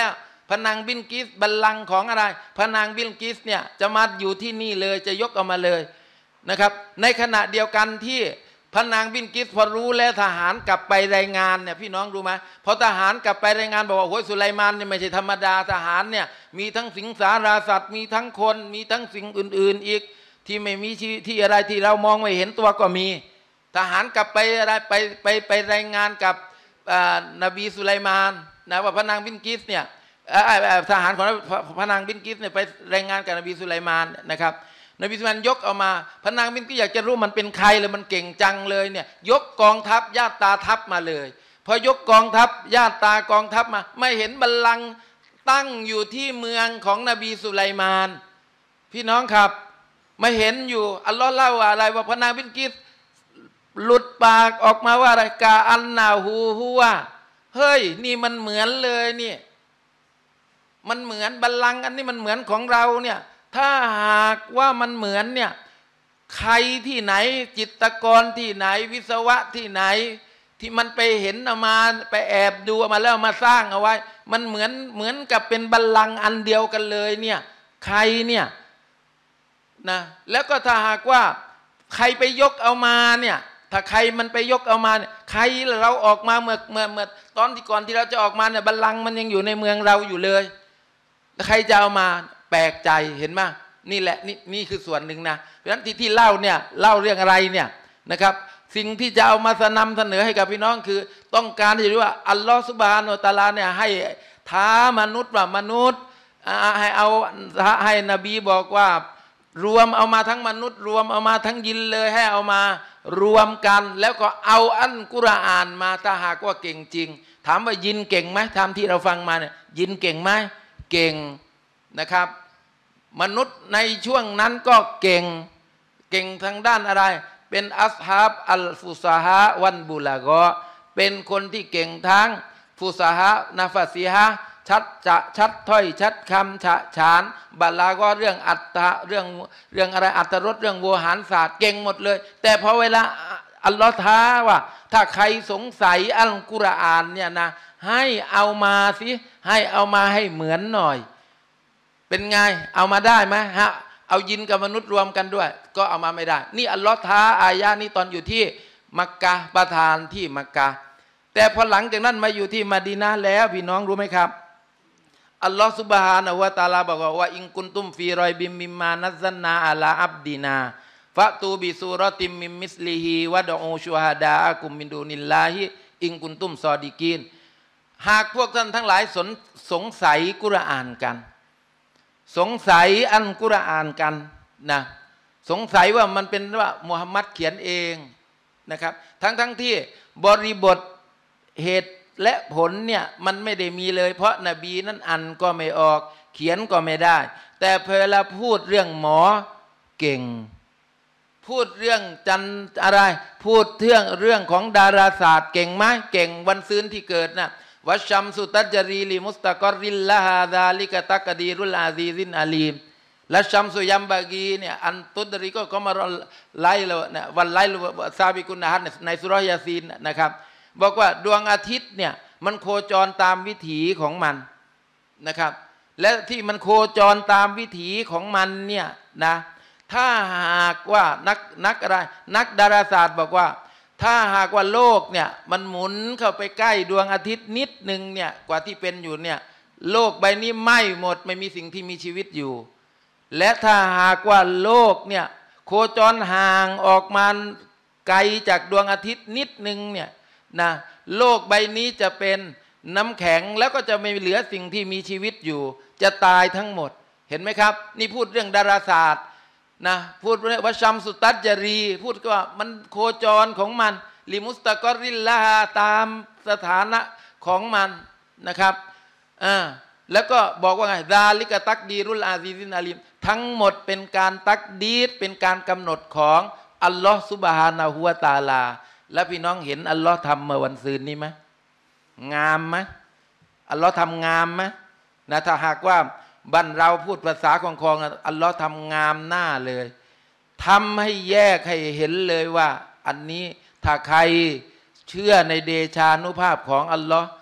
พระนางบิลกิสบัลลังก์ของอะไรพระนางบิลกิสเนี่ยจะมาอยู่ที่นี่เลยจะยกเอามาเลยนะครับในขณะเดียวกันที่พระนางบิลกิสพอรู้แล้วทหารกลับไปรายงานเนี่ยพี่น้องรู้ไหมพอทหารกลับไปรายงานบอกว่าโอ้ยสุไลมานเนี่ยไม่ใช่ธรรมดาทหารเนี่ยมีทั้งสิงสาราสัตว์มีทั้งคนมีทั้งสิ่งอื่นๆอีกที่ไม่มีที่อะไรที่เรามองไม่เห็นตัวก็มีทหารกลับไปอะไรไปรายงานกับนบีสุไลมานนะว่าพระนางบิลกิสเนี่ยทหารของพระนางบิลกิสเนี่ยไปรายงานกับนบีสุไลมานนะครับนบีสุไลมานยกเอามาพระนางบิลกิสอยากจะรู้มันเป็นใครเลยมันเก่งจังเลยเนี่ยยกกองทัพญาติตาทัพมาเลยพอยกกองทัพญาติตากองทัพมาไม่เห็นบัลลังก์ตั้งอยู่ที่เมืองของนบีสุไลมานพี่น้องครับไม่เห็นอยู่อัลลอฮ์เล่าอะไรว่าพระนางบิลกิสหลุดปากออกมาว่าอะไรกาอันนาฮูฮูว่าเฮ้ยนี่มันเหมือนเลยนี่มันเหมือนบัลลังก์อันนี้มันเหมือนของเราเนี่ยถ้าหากว่ามันเหมือนเนี่ยใครที่ไหนจิตรกรที่ไหนวิศวะที่ไหนที่มันไปเห็นเอามาไปแอบดูมาแล้วมาสร้างเอาไว้มันเหมือนกับเป็นบัลลังก์อันเดียวกันเลยเนี่ยใครเนี่ยนะแล้วก็ถ้าหากว่าใครไปยกเอามาเนี่ยถ้าใครมันไปยกเอามาเนี่ยใครเราออกมาเมื่อตอนที่ก่อนที่เราจะออกมาเนี่ยบัลลังก์มันยังอยู่ในเมืองเราอยู่เลยใครจะเอามาแปลกใจเห็นไหมนี่แหละนี่คือส่วนหนึ่งนะเพราะฉะนั้นที่เล่าเนี่ยเล่าเรื่องอะไรเนี่ยนะครับสิ่งที่จะเอามานำเสนอให้กับพี่น้องคือต้องการที่จะรู้ว่าอัลลอฮฺซุบฮานะฮูวะตะอาลาเนี่ยให้ท้ามนุษย์ว่ามนุษย์ให้นบีบอกว่ารวมเอามาทั้งมนุษย์รวมเอามาทั้งยินเลยให้เอามารวมกันแล้วก็เอาอัลกุรอานมาถ้าหากว่าเก่งจริงถามว่ายินเก่งไหมทำที่เราฟังมาเนี่ยยินเก่งไหมเก่งนะครับมนุษย์ในช่วงนั้นก็เก่งทางด้านอะไรเป็นอัศฮาบอัลฟุซาฮะวันบุลากะเป็นคนที่เก่งทั้งฟุซาฮะนาฟาซีฮะชัดถ้อยชัดคำฉะฉานบาลาก็เรื่องอัตตะเรื่องอะไรอัตรสเรื่องโวหารศาสตร์เก่งหมดเลยแต่พอเวลาอัลลอฮฺท้าว่าถ้าใครสงสัยอัลกุรอานเนี่ยนะให้เอามาสิให้เอามาให้เหมือนหน่อยเป็นไงเอามาได้ไหมฮะเอายินกับมนุษย์รวมกันด้วยก็เอามาไม่ได้นี่อัลลอฮฺท้าอายะนี้ตอนอยู่ที่มักกะห์ประทานที่มักกะห์แต่พอหลังจากนั้นมาอยู่ที่มะดีนะห์แล้วพี่น้องรู้ไหมครับอัลลอฮฺซุบฮานะฮูวะตะอาลาบอกว่าอินกุนตุมฟีรอยบิมมิมมานัซซันนาอะลาอับดีนาฟะตูบิซูเราะติมมิมมิสลิฮิวะดอูชูฮาดาอะกุมมินดูนิลลาฮิอินกุนตุมซอดิกีนหากพวกท่านทั้งหลายสงสัยกุรอานกันสงสัยอัลกุรอานกันนะสงสัยว่ามันเป็นว่ามุฮัมมัดเขียนเองนะครับทั้งที่บริบทเหตุและผลเนี่ยมันไม่ได้มีเลยเพราะนบีนั้นอ่านก็ไม่ออกเขียนก็ไม่ได้แต่เวลาพูดเรื่องหมอเก่งพูดเรื่องอะไรพูดเรื่องของดาราศาสตร์เก่งไหมเก่งวันซืนที่เกิดนะวัชชัมสุตัจจรีลิมุสตะกอริลละฮาดาลิกะตักดีรุลอาซีซินอาลีมและชัมสุยัมบากีเนี่ยอันตุดริก็มาไล่แล้วนะวันไล่ซาบิกุนนะฮัดในสุรยาซีนนะครับบอกว่าดวงอาทิตย์เนี่ยมันโคจรตามวิถีของมันนะครับและที่มันโคจรตามวิถีของมันเนี่ยนะถ้าหากว่านักอะไรนักดาราศาสตร์บอกว่าถ้าหากว่าโลกเนี่ยมันหมุนเข้าไปใกล้ดวงอาทิตย์นิดหนึ่งเนี่ยกว่าที่เป็นอยู่เนี่ยโลกใบนี้ไหม้หมดไม่มีสิ่งที่มีชีวิตอยู่และถ้าหากว่าโลกเนี่ยโคจรห่างออกมาไกลจากดวงอาทิตย์นิดหนึ่งเนี่ยนะโลกใบนี้จะเป็นน้ำแข็งแล้วก็จะไม่เหลือสิ่งที่มีชีวิตอยู่จะตายทั้งหมดเห็นไหมครับนี่พูดเรื่องดาราศาสตร์นะพูดว่าชัมสุตัจจรีพูดว่ามันโคจรของมันลิมุสตะกอริลลาตามสถานะของมันนะครับแล้วก็บอกว่าไงดาลิกะตักดีรุลอาซีซินอาลีมทั้งหมดเป็นการตักดีดเป็นการกำหนดของอัลลอฮฺซุบฮานะฮูวะตะอาลาแล้วพี่น้องเห็นอัลลอฮ์ทำเมื่อวันซืนนี้ไหมงามไหมอัลลอฮ์ทำงามไหมนะถ้าหากว่าบ้านเราพูดภาษาของอัลลอฮ์ทำงามหน้าเลยทำให้แยกให้เห็นเลยว่าอันนี้ถ้าใครเชื่อในเดชานุภาพของอัลลอฮ์เ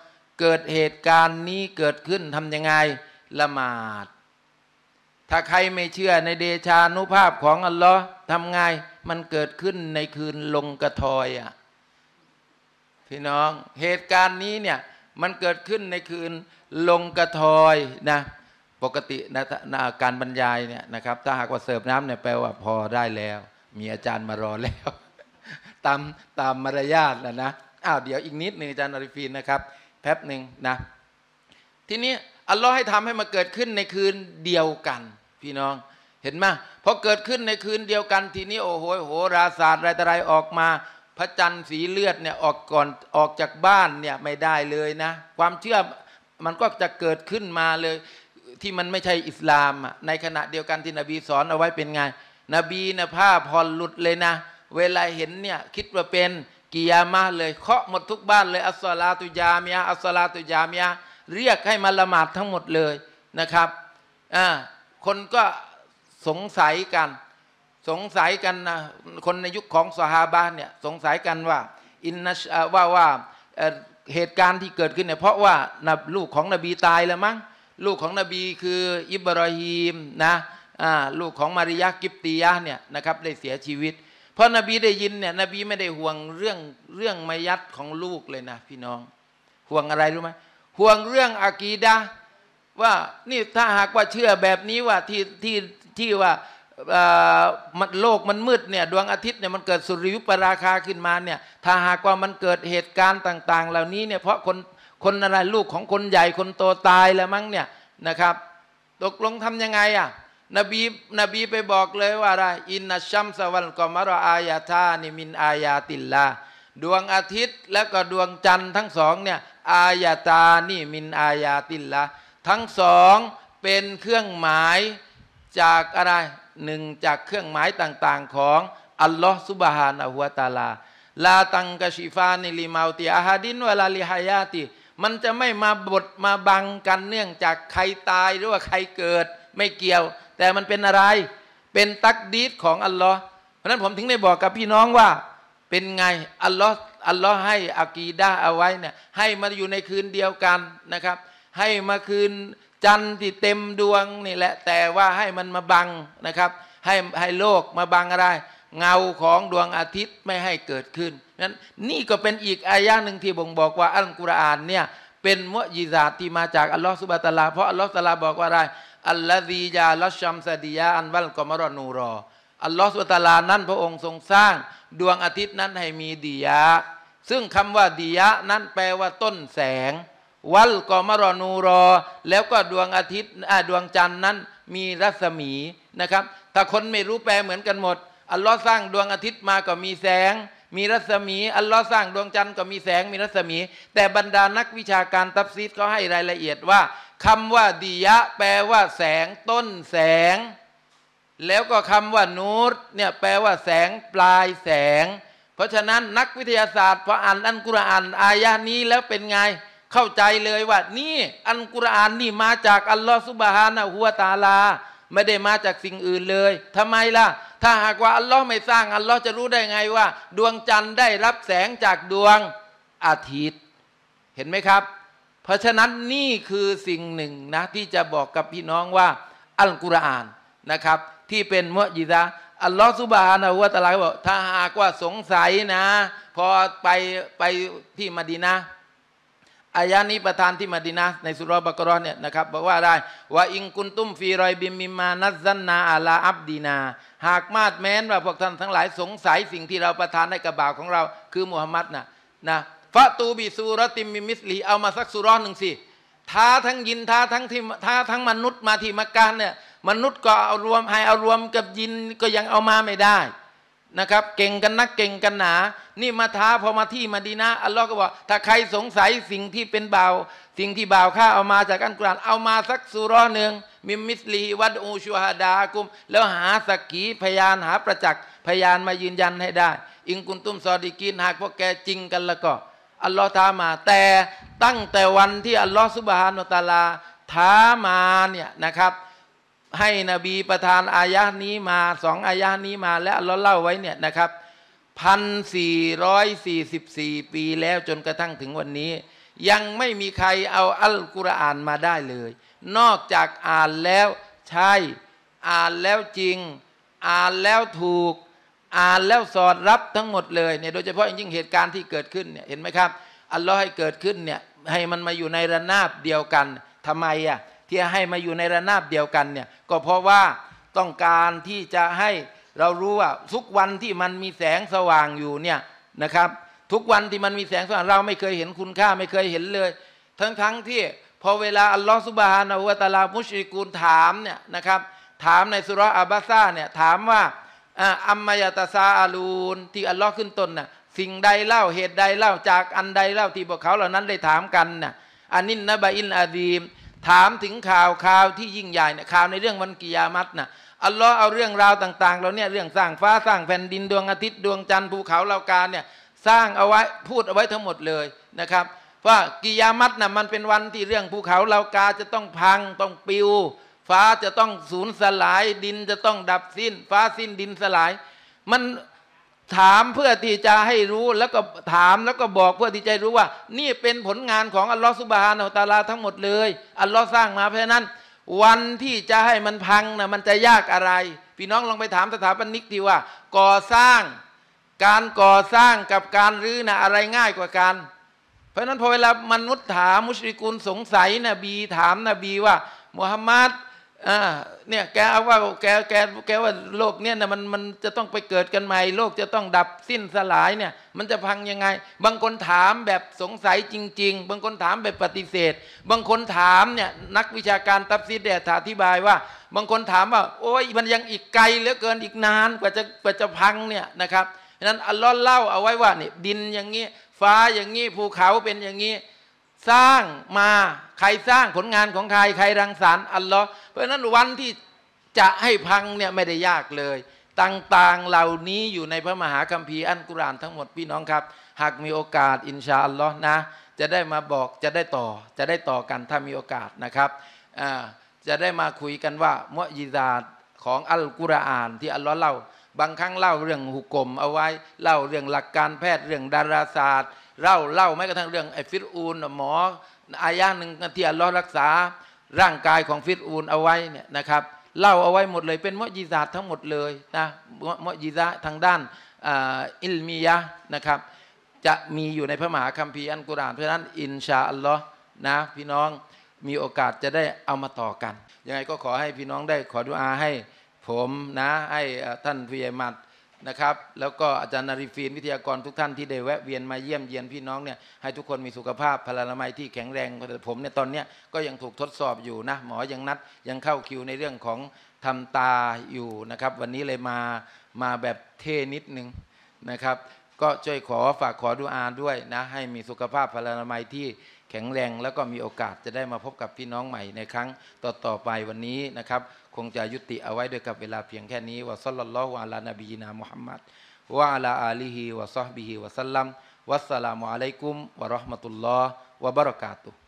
เกิดเหตุการณ์นี้เกิดขึ้นทำยังไงละหมาดถ้าใครไม่เชื่อในเดชานุภาพของอัลลอฮ์ทำไงมันเกิดขึ้นในคืนลงกระทอยพี่น้องเหตุการณ์นี้เนี่ยมันเกิดขึ้นในคืนลงกระทอยนะปกตินะการบรรยายเนี่ยนะครับถ้าหากว่าเสิร์ฟน้ำเนี่ยแปลว่าพอได้แล้วมีอาจารย์มารอแล้วตามมารยาทนะเดี๋ยวอีกนิดหนึ่งอาจารย์อาริฟีนนะครับแป๊บหนึ่งนะทีนี้อัลลอฮ์ให้ทำให้มาเกิดขึ้นในคืนเดียวกันพี่น้องเห็นไหมพอเกิดขึ้นในคืนเดียวกันทีนี้โอ้โหโหราศาสตร์อะไรออกมาพระจันทร์สีเลือดเนี่ยออกจากบ้านเนี่ยไม่ได้เลยนะความเชื่อมันก็จะเกิดขึ้นมาเลยที่มันไม่ใช่อิสลามในขณะเดียวกันที่นบีสอนเอาไว้เป็นไงนบีนะผ้าผ่อนหลุดเลยนะเวลาเห็นเนี่ยคิดว่าเป็นกิยามะห์เลยเคาะหมดทุกบ้านเลยอัสศอลาตุญามิยะอัสศอลาตุญามิยะเรียกให้มาละหมาดทั้งหมดเลยนะครับคนก็สงสัยกันนะคนในยุคของซอฮาบะห์เนี่ยสงสัยกันว่าเหตุการณ์ที่เกิดขึ้นเนี่ยเพราะว่าลูกของนบีตายแล้วมั้งลูกของนบีคืออิบราฮิมนะลูกของมาริยะกิบตียะเนี่ยนะครับได้เสียชีวิตเพราะนบีได้ยินเนี่ยนบีไม่ได้ห่วงเรื่องมัยัดของลูกเลยนะพี่น้องห่วงอะไรรู้ไหมห่วงเรื่องอากีดะห์ว่านี่ถ้าหากว่าเชื่อแบบนี้ว่าที่ว่าโลกมันมืดเนี่ยดวงอาทิตย์เนี่ยมันเกิดสุริยุปราคาขึ้นมาเนี่ยถ้าหากว่ามันเกิดเหตุการณ์ต่างๆเหล่านี้เนี่ยเพราะคนอะไรลูกของคนใหญ่คนโตตายแล้วมั้งเนี่ยนะครับตกลงทำยังไงนบีไปบอกเลยว่าอะไรอินนัชชัมสวัลกอมะรออายาตานิมินอายาติลลาดวงอาทิตย์และก็ดวงจันทร์ทั้งสองเนี่ยอายาตานิมินอายาติลลาทั้งสองเป็นเครื่องหมายจากอะไรหนึ่งจากเครื่องหมายต่างๆของอัลลอฮฺซุบฮานะฮูวะตะอาลาลาตังกะชิฟานิลิมาติอาฮาดินวะลาลิฮายาติมันจะไม่มามาบังกันเนื่องจากใครตายหรือว่าใครเกิดไม่เกี่ยวแต่มันเป็นอะไรเป็นตักดีรของอัลลอฮ์เพราะนั้นผมถึงได้บอกกับพี่น้องว่าเป็นไงอัลลอฮ์ให้อากีดะห์เอาไว้เนี่ยให้มาอยู่ในคืนเดียวกันนะครับให้มาคืนจันทร์ที่เต็มดวงนี่แหละแต่ว่าให้มันมาบังนะครับให้โลกมาบังอะไรเงาของดวงอาทิตย์ไม่ให้เกิดขึ้นนั้นนี่ก็เป็นอีกอายะหนึ่งที่บ่งบอกว่าอัลกุรอานเนี่ยเป็นมุอ์ญิซาตที่มาจากอัลลอฮฺซุบฮานะฮูวะตะอาลาเพราะอัลลอฮฺตะอาลาบอกว่าอะไรอัลลอฮีจาลัชชัมซะดิยาอันวัลกอมะรอนูรออัลลอฮฺซุบฮานะฮูวะตะอาลานั้นพระองค์ทรงสร้างดวงอาทิตย์นั้นให้มีดิยะซึ่งคำว่าดิยะนั้นแปลว่าต้นแสงวัลกอมะรอนูรอแล้วก็ดวงอาทิตย์ดวงจันทร์นั้นมีรัศมีนะครับถ้าคนไม่รู้แปลเหมือนกันหมดอัลลอฮ์สร้างดวงอาทิตย์มาก็มีแสงมีรัศมีอัลลอฮ์สร้างดวงจันทร์ก็มีแสงมีรัศมีแต่บรรดานักวิชาการตัฟซีรเขาให้รายละเอียดว่าคำว่าดิยะแปลว่าแสงต้นแสงแล้วก็คำว่านูรเนี่ยแปลว่าแสงปลายแสงเพราะฉะนั้นนักวิทยาศาสตร์พออ่านอัลกุรอานอายะนี้แล้วเป็นไงเข้าใจเลยว่านี่อัลกุรอานนี่มาจากอัลลอฮฺซุบฮานะฮูวะตะอาลาไม่ได้มาจากสิ่งอื่นเลยทำไมล่ะถ้าหากว่าอัลลอฮ์ไม่สร้างอัลลอฮ์จะรู้ได้ไงว่าดวงจันทร์ได้รับแสงจากดวงอาทิตย์เห็นไหมครับเพราะฉะนั้นนี่คือสิ่งหนึ่งนะที่จะบอกกับพี่น้องว่าอัลกุรอานนะครับที่เป็นมุอ์ญิซะห์อัลลอฮ์ซุบฮานะฮูวะตะอาลาบอกถ้าหากว่าสงสัยนะพอไปที่มะดีนะห์อายะนี้ประทานที่มะดีนะห์ในสุเราะห์บะเกาะเราะห์เนี่ยนะครับบอกว่าอะไรว่าอิงกุนตุมฟีรอยบิมมิมมานัซซันนาอะลาอับดีนาหากมาดแม้นว่าพวกท่านทั้งหลายสงสัยสิ่งที่เราประทานให้กับบ่าวของเราคือมุฮัมมัดนะฟะตูบิซูเราะติมมิมิสลีเอามาสักซูเราะห์หนึ่งสิท้าทั้งยินท้าทั้งมนุษย์มาที่มักกะฮ์เนี่ยมนุษย์ก็เอารวมกับยินก็ยังเอามาไม่ได้นะครับเก่งกันนักเก่งกันหนานี่มาท้าพอมาที่มะดีนะห์อัลลอฮ์ก็บอกถ้าใครสงสัยสิ่งที่เป็นบ่าวสิ่งที่บ่าวข้าเอามาจากอัลกุรอานเอามาสักซูเราะห์หนึ่งมิมิสลีวัดอูชูฮาดากุมแล้วหาสักขีพยานหาประจักษ์พยานมายืนยันให้ได้อิงกุนตุมซอดีกีนหากพวกแกจริงกันแล้วก็อัลลอฮ์ท้ามาแต่ตั้งแต่วันที่อัลลอฮ์ซุบฮานะฮูวะตะอาลาท้ามาเนี่ยนะครับให้นบีประทานอายะห์นี้มา2อายะห์นี้มาและอัลลอฮ์เล่าไว้เนี่ยนะครับ1,444 ปีแล้วจนกระทั่งถึงวันนี้ยังไม่มีใครเอาอัลกุรอานมาได้เลยนอกจากอ่านแล้วใช่อ่านแล้วจริงอ่านแล้วถูกอ่านแล้วสอดรับทั้งหมดเลยเนี่ยโดยเฉพาะยิ่งเหตุการณ์ที่เกิดขึ้นเนี่ยเห็นไหมครับอัลลอฮ์ให้เกิดขึ้นเนี่ยให้มันมาอยู่ในระนาบเดียวกันทำไมอ่ะที่ให้มาอยู่ในระนาบเดียวกันเนี่ยก็เพราะว่าต้องการที่จะให้เรารู้ว่าทุกวันที่มันมีแสงสว่างอยู่เนี่ยนะครับทุกวันที่มันมีแสงสว่างเราไม่เคยเห็นคุณค่าไม่เคยเห็นเลยทั้งที่พอเวลาอัลลอฮฺซุบฮานะฮูวะตะอาลามุชริกูนถามเนี่ยนะครับถามในสุเราะห์อับบาซาเนี่ยถามว่าอัมมายะตะซาอาลูนที่อัลลอฮ์ขึ้นต้นน่ะสิ่งใดเล่าเหตุใดเล่าจากอันใดเล่าที่พวกเขาเหล่านั้นได้ถามกันน่ะอานินนะบะอินอาดีมถามถึงข่าวที่ยิ่งใหญ่เนี่ยข่าวในเรื่องวันกิยามัตน่ะอัลลอฮ์เอาเรื่องราวต่างๆเราเนี่ยเรื่องสร้างฟ้าสร้างแผ่นดินดวงอาทิตย์ดวงจันทร์ภูเขาเหล่ากาเนี่ยสร้างเอาไว้พูดเอาไว้ทั้งหมดเลยนะครับว่ากิยามัตน่ะมันเป็นวันที่เรื่องภูเขาเหล่ากาจะต้องพังต้องปลิวฟ้าจะต้องสูญสลายดินจะต้องดับสิ้นฟ้าสิ้นดินสลายมันถามเพื่อที่จะให้รู้แล้วก็ถามแล้วก็บอกเพื่อที่จะรู้ว่านี่เป็นผลงานของอัลลอฮฺซุบฮานะฮูวะตะอาลาทั้งหมดเลยอัลลอฮ์สร้างมาเพราะฉะนั้นวันที่จะให้มันพังนะมันจะยากอะไรพี่น้องลองไปถามสถาปนิกที่ว่าก่อสร้างการก่อสร้างกับการรื้อนะอะไรง่ายกว่ากันเพราะฉะนั้นพอเวลามนุษย์ถามมุชริกุนสงสัยนบีถามนบีว่ามุฮัมมัดเนี่ยแกเอาว่าแกว่าโลกเนี่ยนะมันจะต้องไปเกิดกันใหม่โลกจะต้องดับสิ้นสลายเนี่ยมันจะพังยังไงบางคนถามแบบสงสัยจริงๆบางคนถามแบบปฏิเสธบางคนถามเนี่ยนักวิชาการตัฟซีรได้อธิบายว่าบางคนถามว่าโอ้ยมันยังอีกไกลเหลือเกินอีกนานกว่าจะพังเนี่ยนะครับฉะนั้นอัลลอฮ์เล่าเอาไว้ว่านี่ดินอย่างนี้ฟ้าอย่างนี้ภูเขาเป็นอย่างนี้สร้างมาใครสร้างผลงานของใครรังสรรค์อัลลอฮ์เพราะฉะนั้นวันที่จะให้พังเนี่ยไม่ได้ยากเลยต่างๆเหล่านี้อยู่ในพระมหาคัมภีร์อัลกุรอานทั้งหมดพี่น้องครับหากมีโอกาสอินชาอัลลอฮ์นะจะได้มาบอกจะได้ต่อกันถ้ามีโอกาสนะครับจะได้มาคุยกันว่ามุอ์ญิซาตของอัลกุรอานที่อัลลอฮ์เล่าบางครั้งเล่าเรื่องหุกกลมเอาไว้เล่าเรื่องหลักการแพทย์เรื่องดาราศาสตร์เล่าแม้กระทั่งเรื่องไอ้ฟิรอูนหมออายะหนึ่งที่อัลลอฮ์รักษาร่างกายของฟิรอูนเอาไว้เนี่ยนะครับเล่าเอาไว้หมดเลยเป็นมุอ์ญิซาตทั้งหมดเลยนะมุอ์ญิซาตทางด้านอิลมียะห์นะครับจะมีอยู่ในพระมหาคัมภีร์อัลกุรอานเพราะฉะนั้นอินชาอัลลอฮ์นะพี่น้องมีโอกาสจะได้เอามาต่อกันยังไงก็ขอให้พี่น้องได้ขอดุอาให้ผมนะให้ท่านผู้ใหญ่มัดนะครับแล้วก็อาจารย์นาริฟีนวิทยากรทุกท่านที่ได้แวะเวียนมาเยี่ยมเยียนพี่น้องเนี่ยให้ทุกคนมีสุขภาพพลานามัยที่แข็งแรงผมเนี่ยตอนเนี้ยก็ยังถูกทดสอบอยู่นะหมอยังนัดยังเข้าคิวในเรื่องของทำตาอยู่นะครับวันนี้เลยมาแบบเท่นิดนึงนะครับก็ช่วยฝากขอดุอาด้วยนะให้มีสุขภาพพลานามัยที่แข็งแรงแล้วก็มีโอกาสจะได้มาพบกับพี่น้องใหม่ในครั้งต่อไปวันนี้นะครับคงจะยุติเอาไว้ด้วยกับเวลาเพียงแค่นี้วะศ็อลลัลลอฮุอะลานบีนามุฮัมมัดวะอะลาอาลีฮิวะศอฮบิฮิวะซัลลัมวัสสลามุอะลัยกุมวะเราะห์มะตุลลอฮ์วะบะเราะกาตุฮ์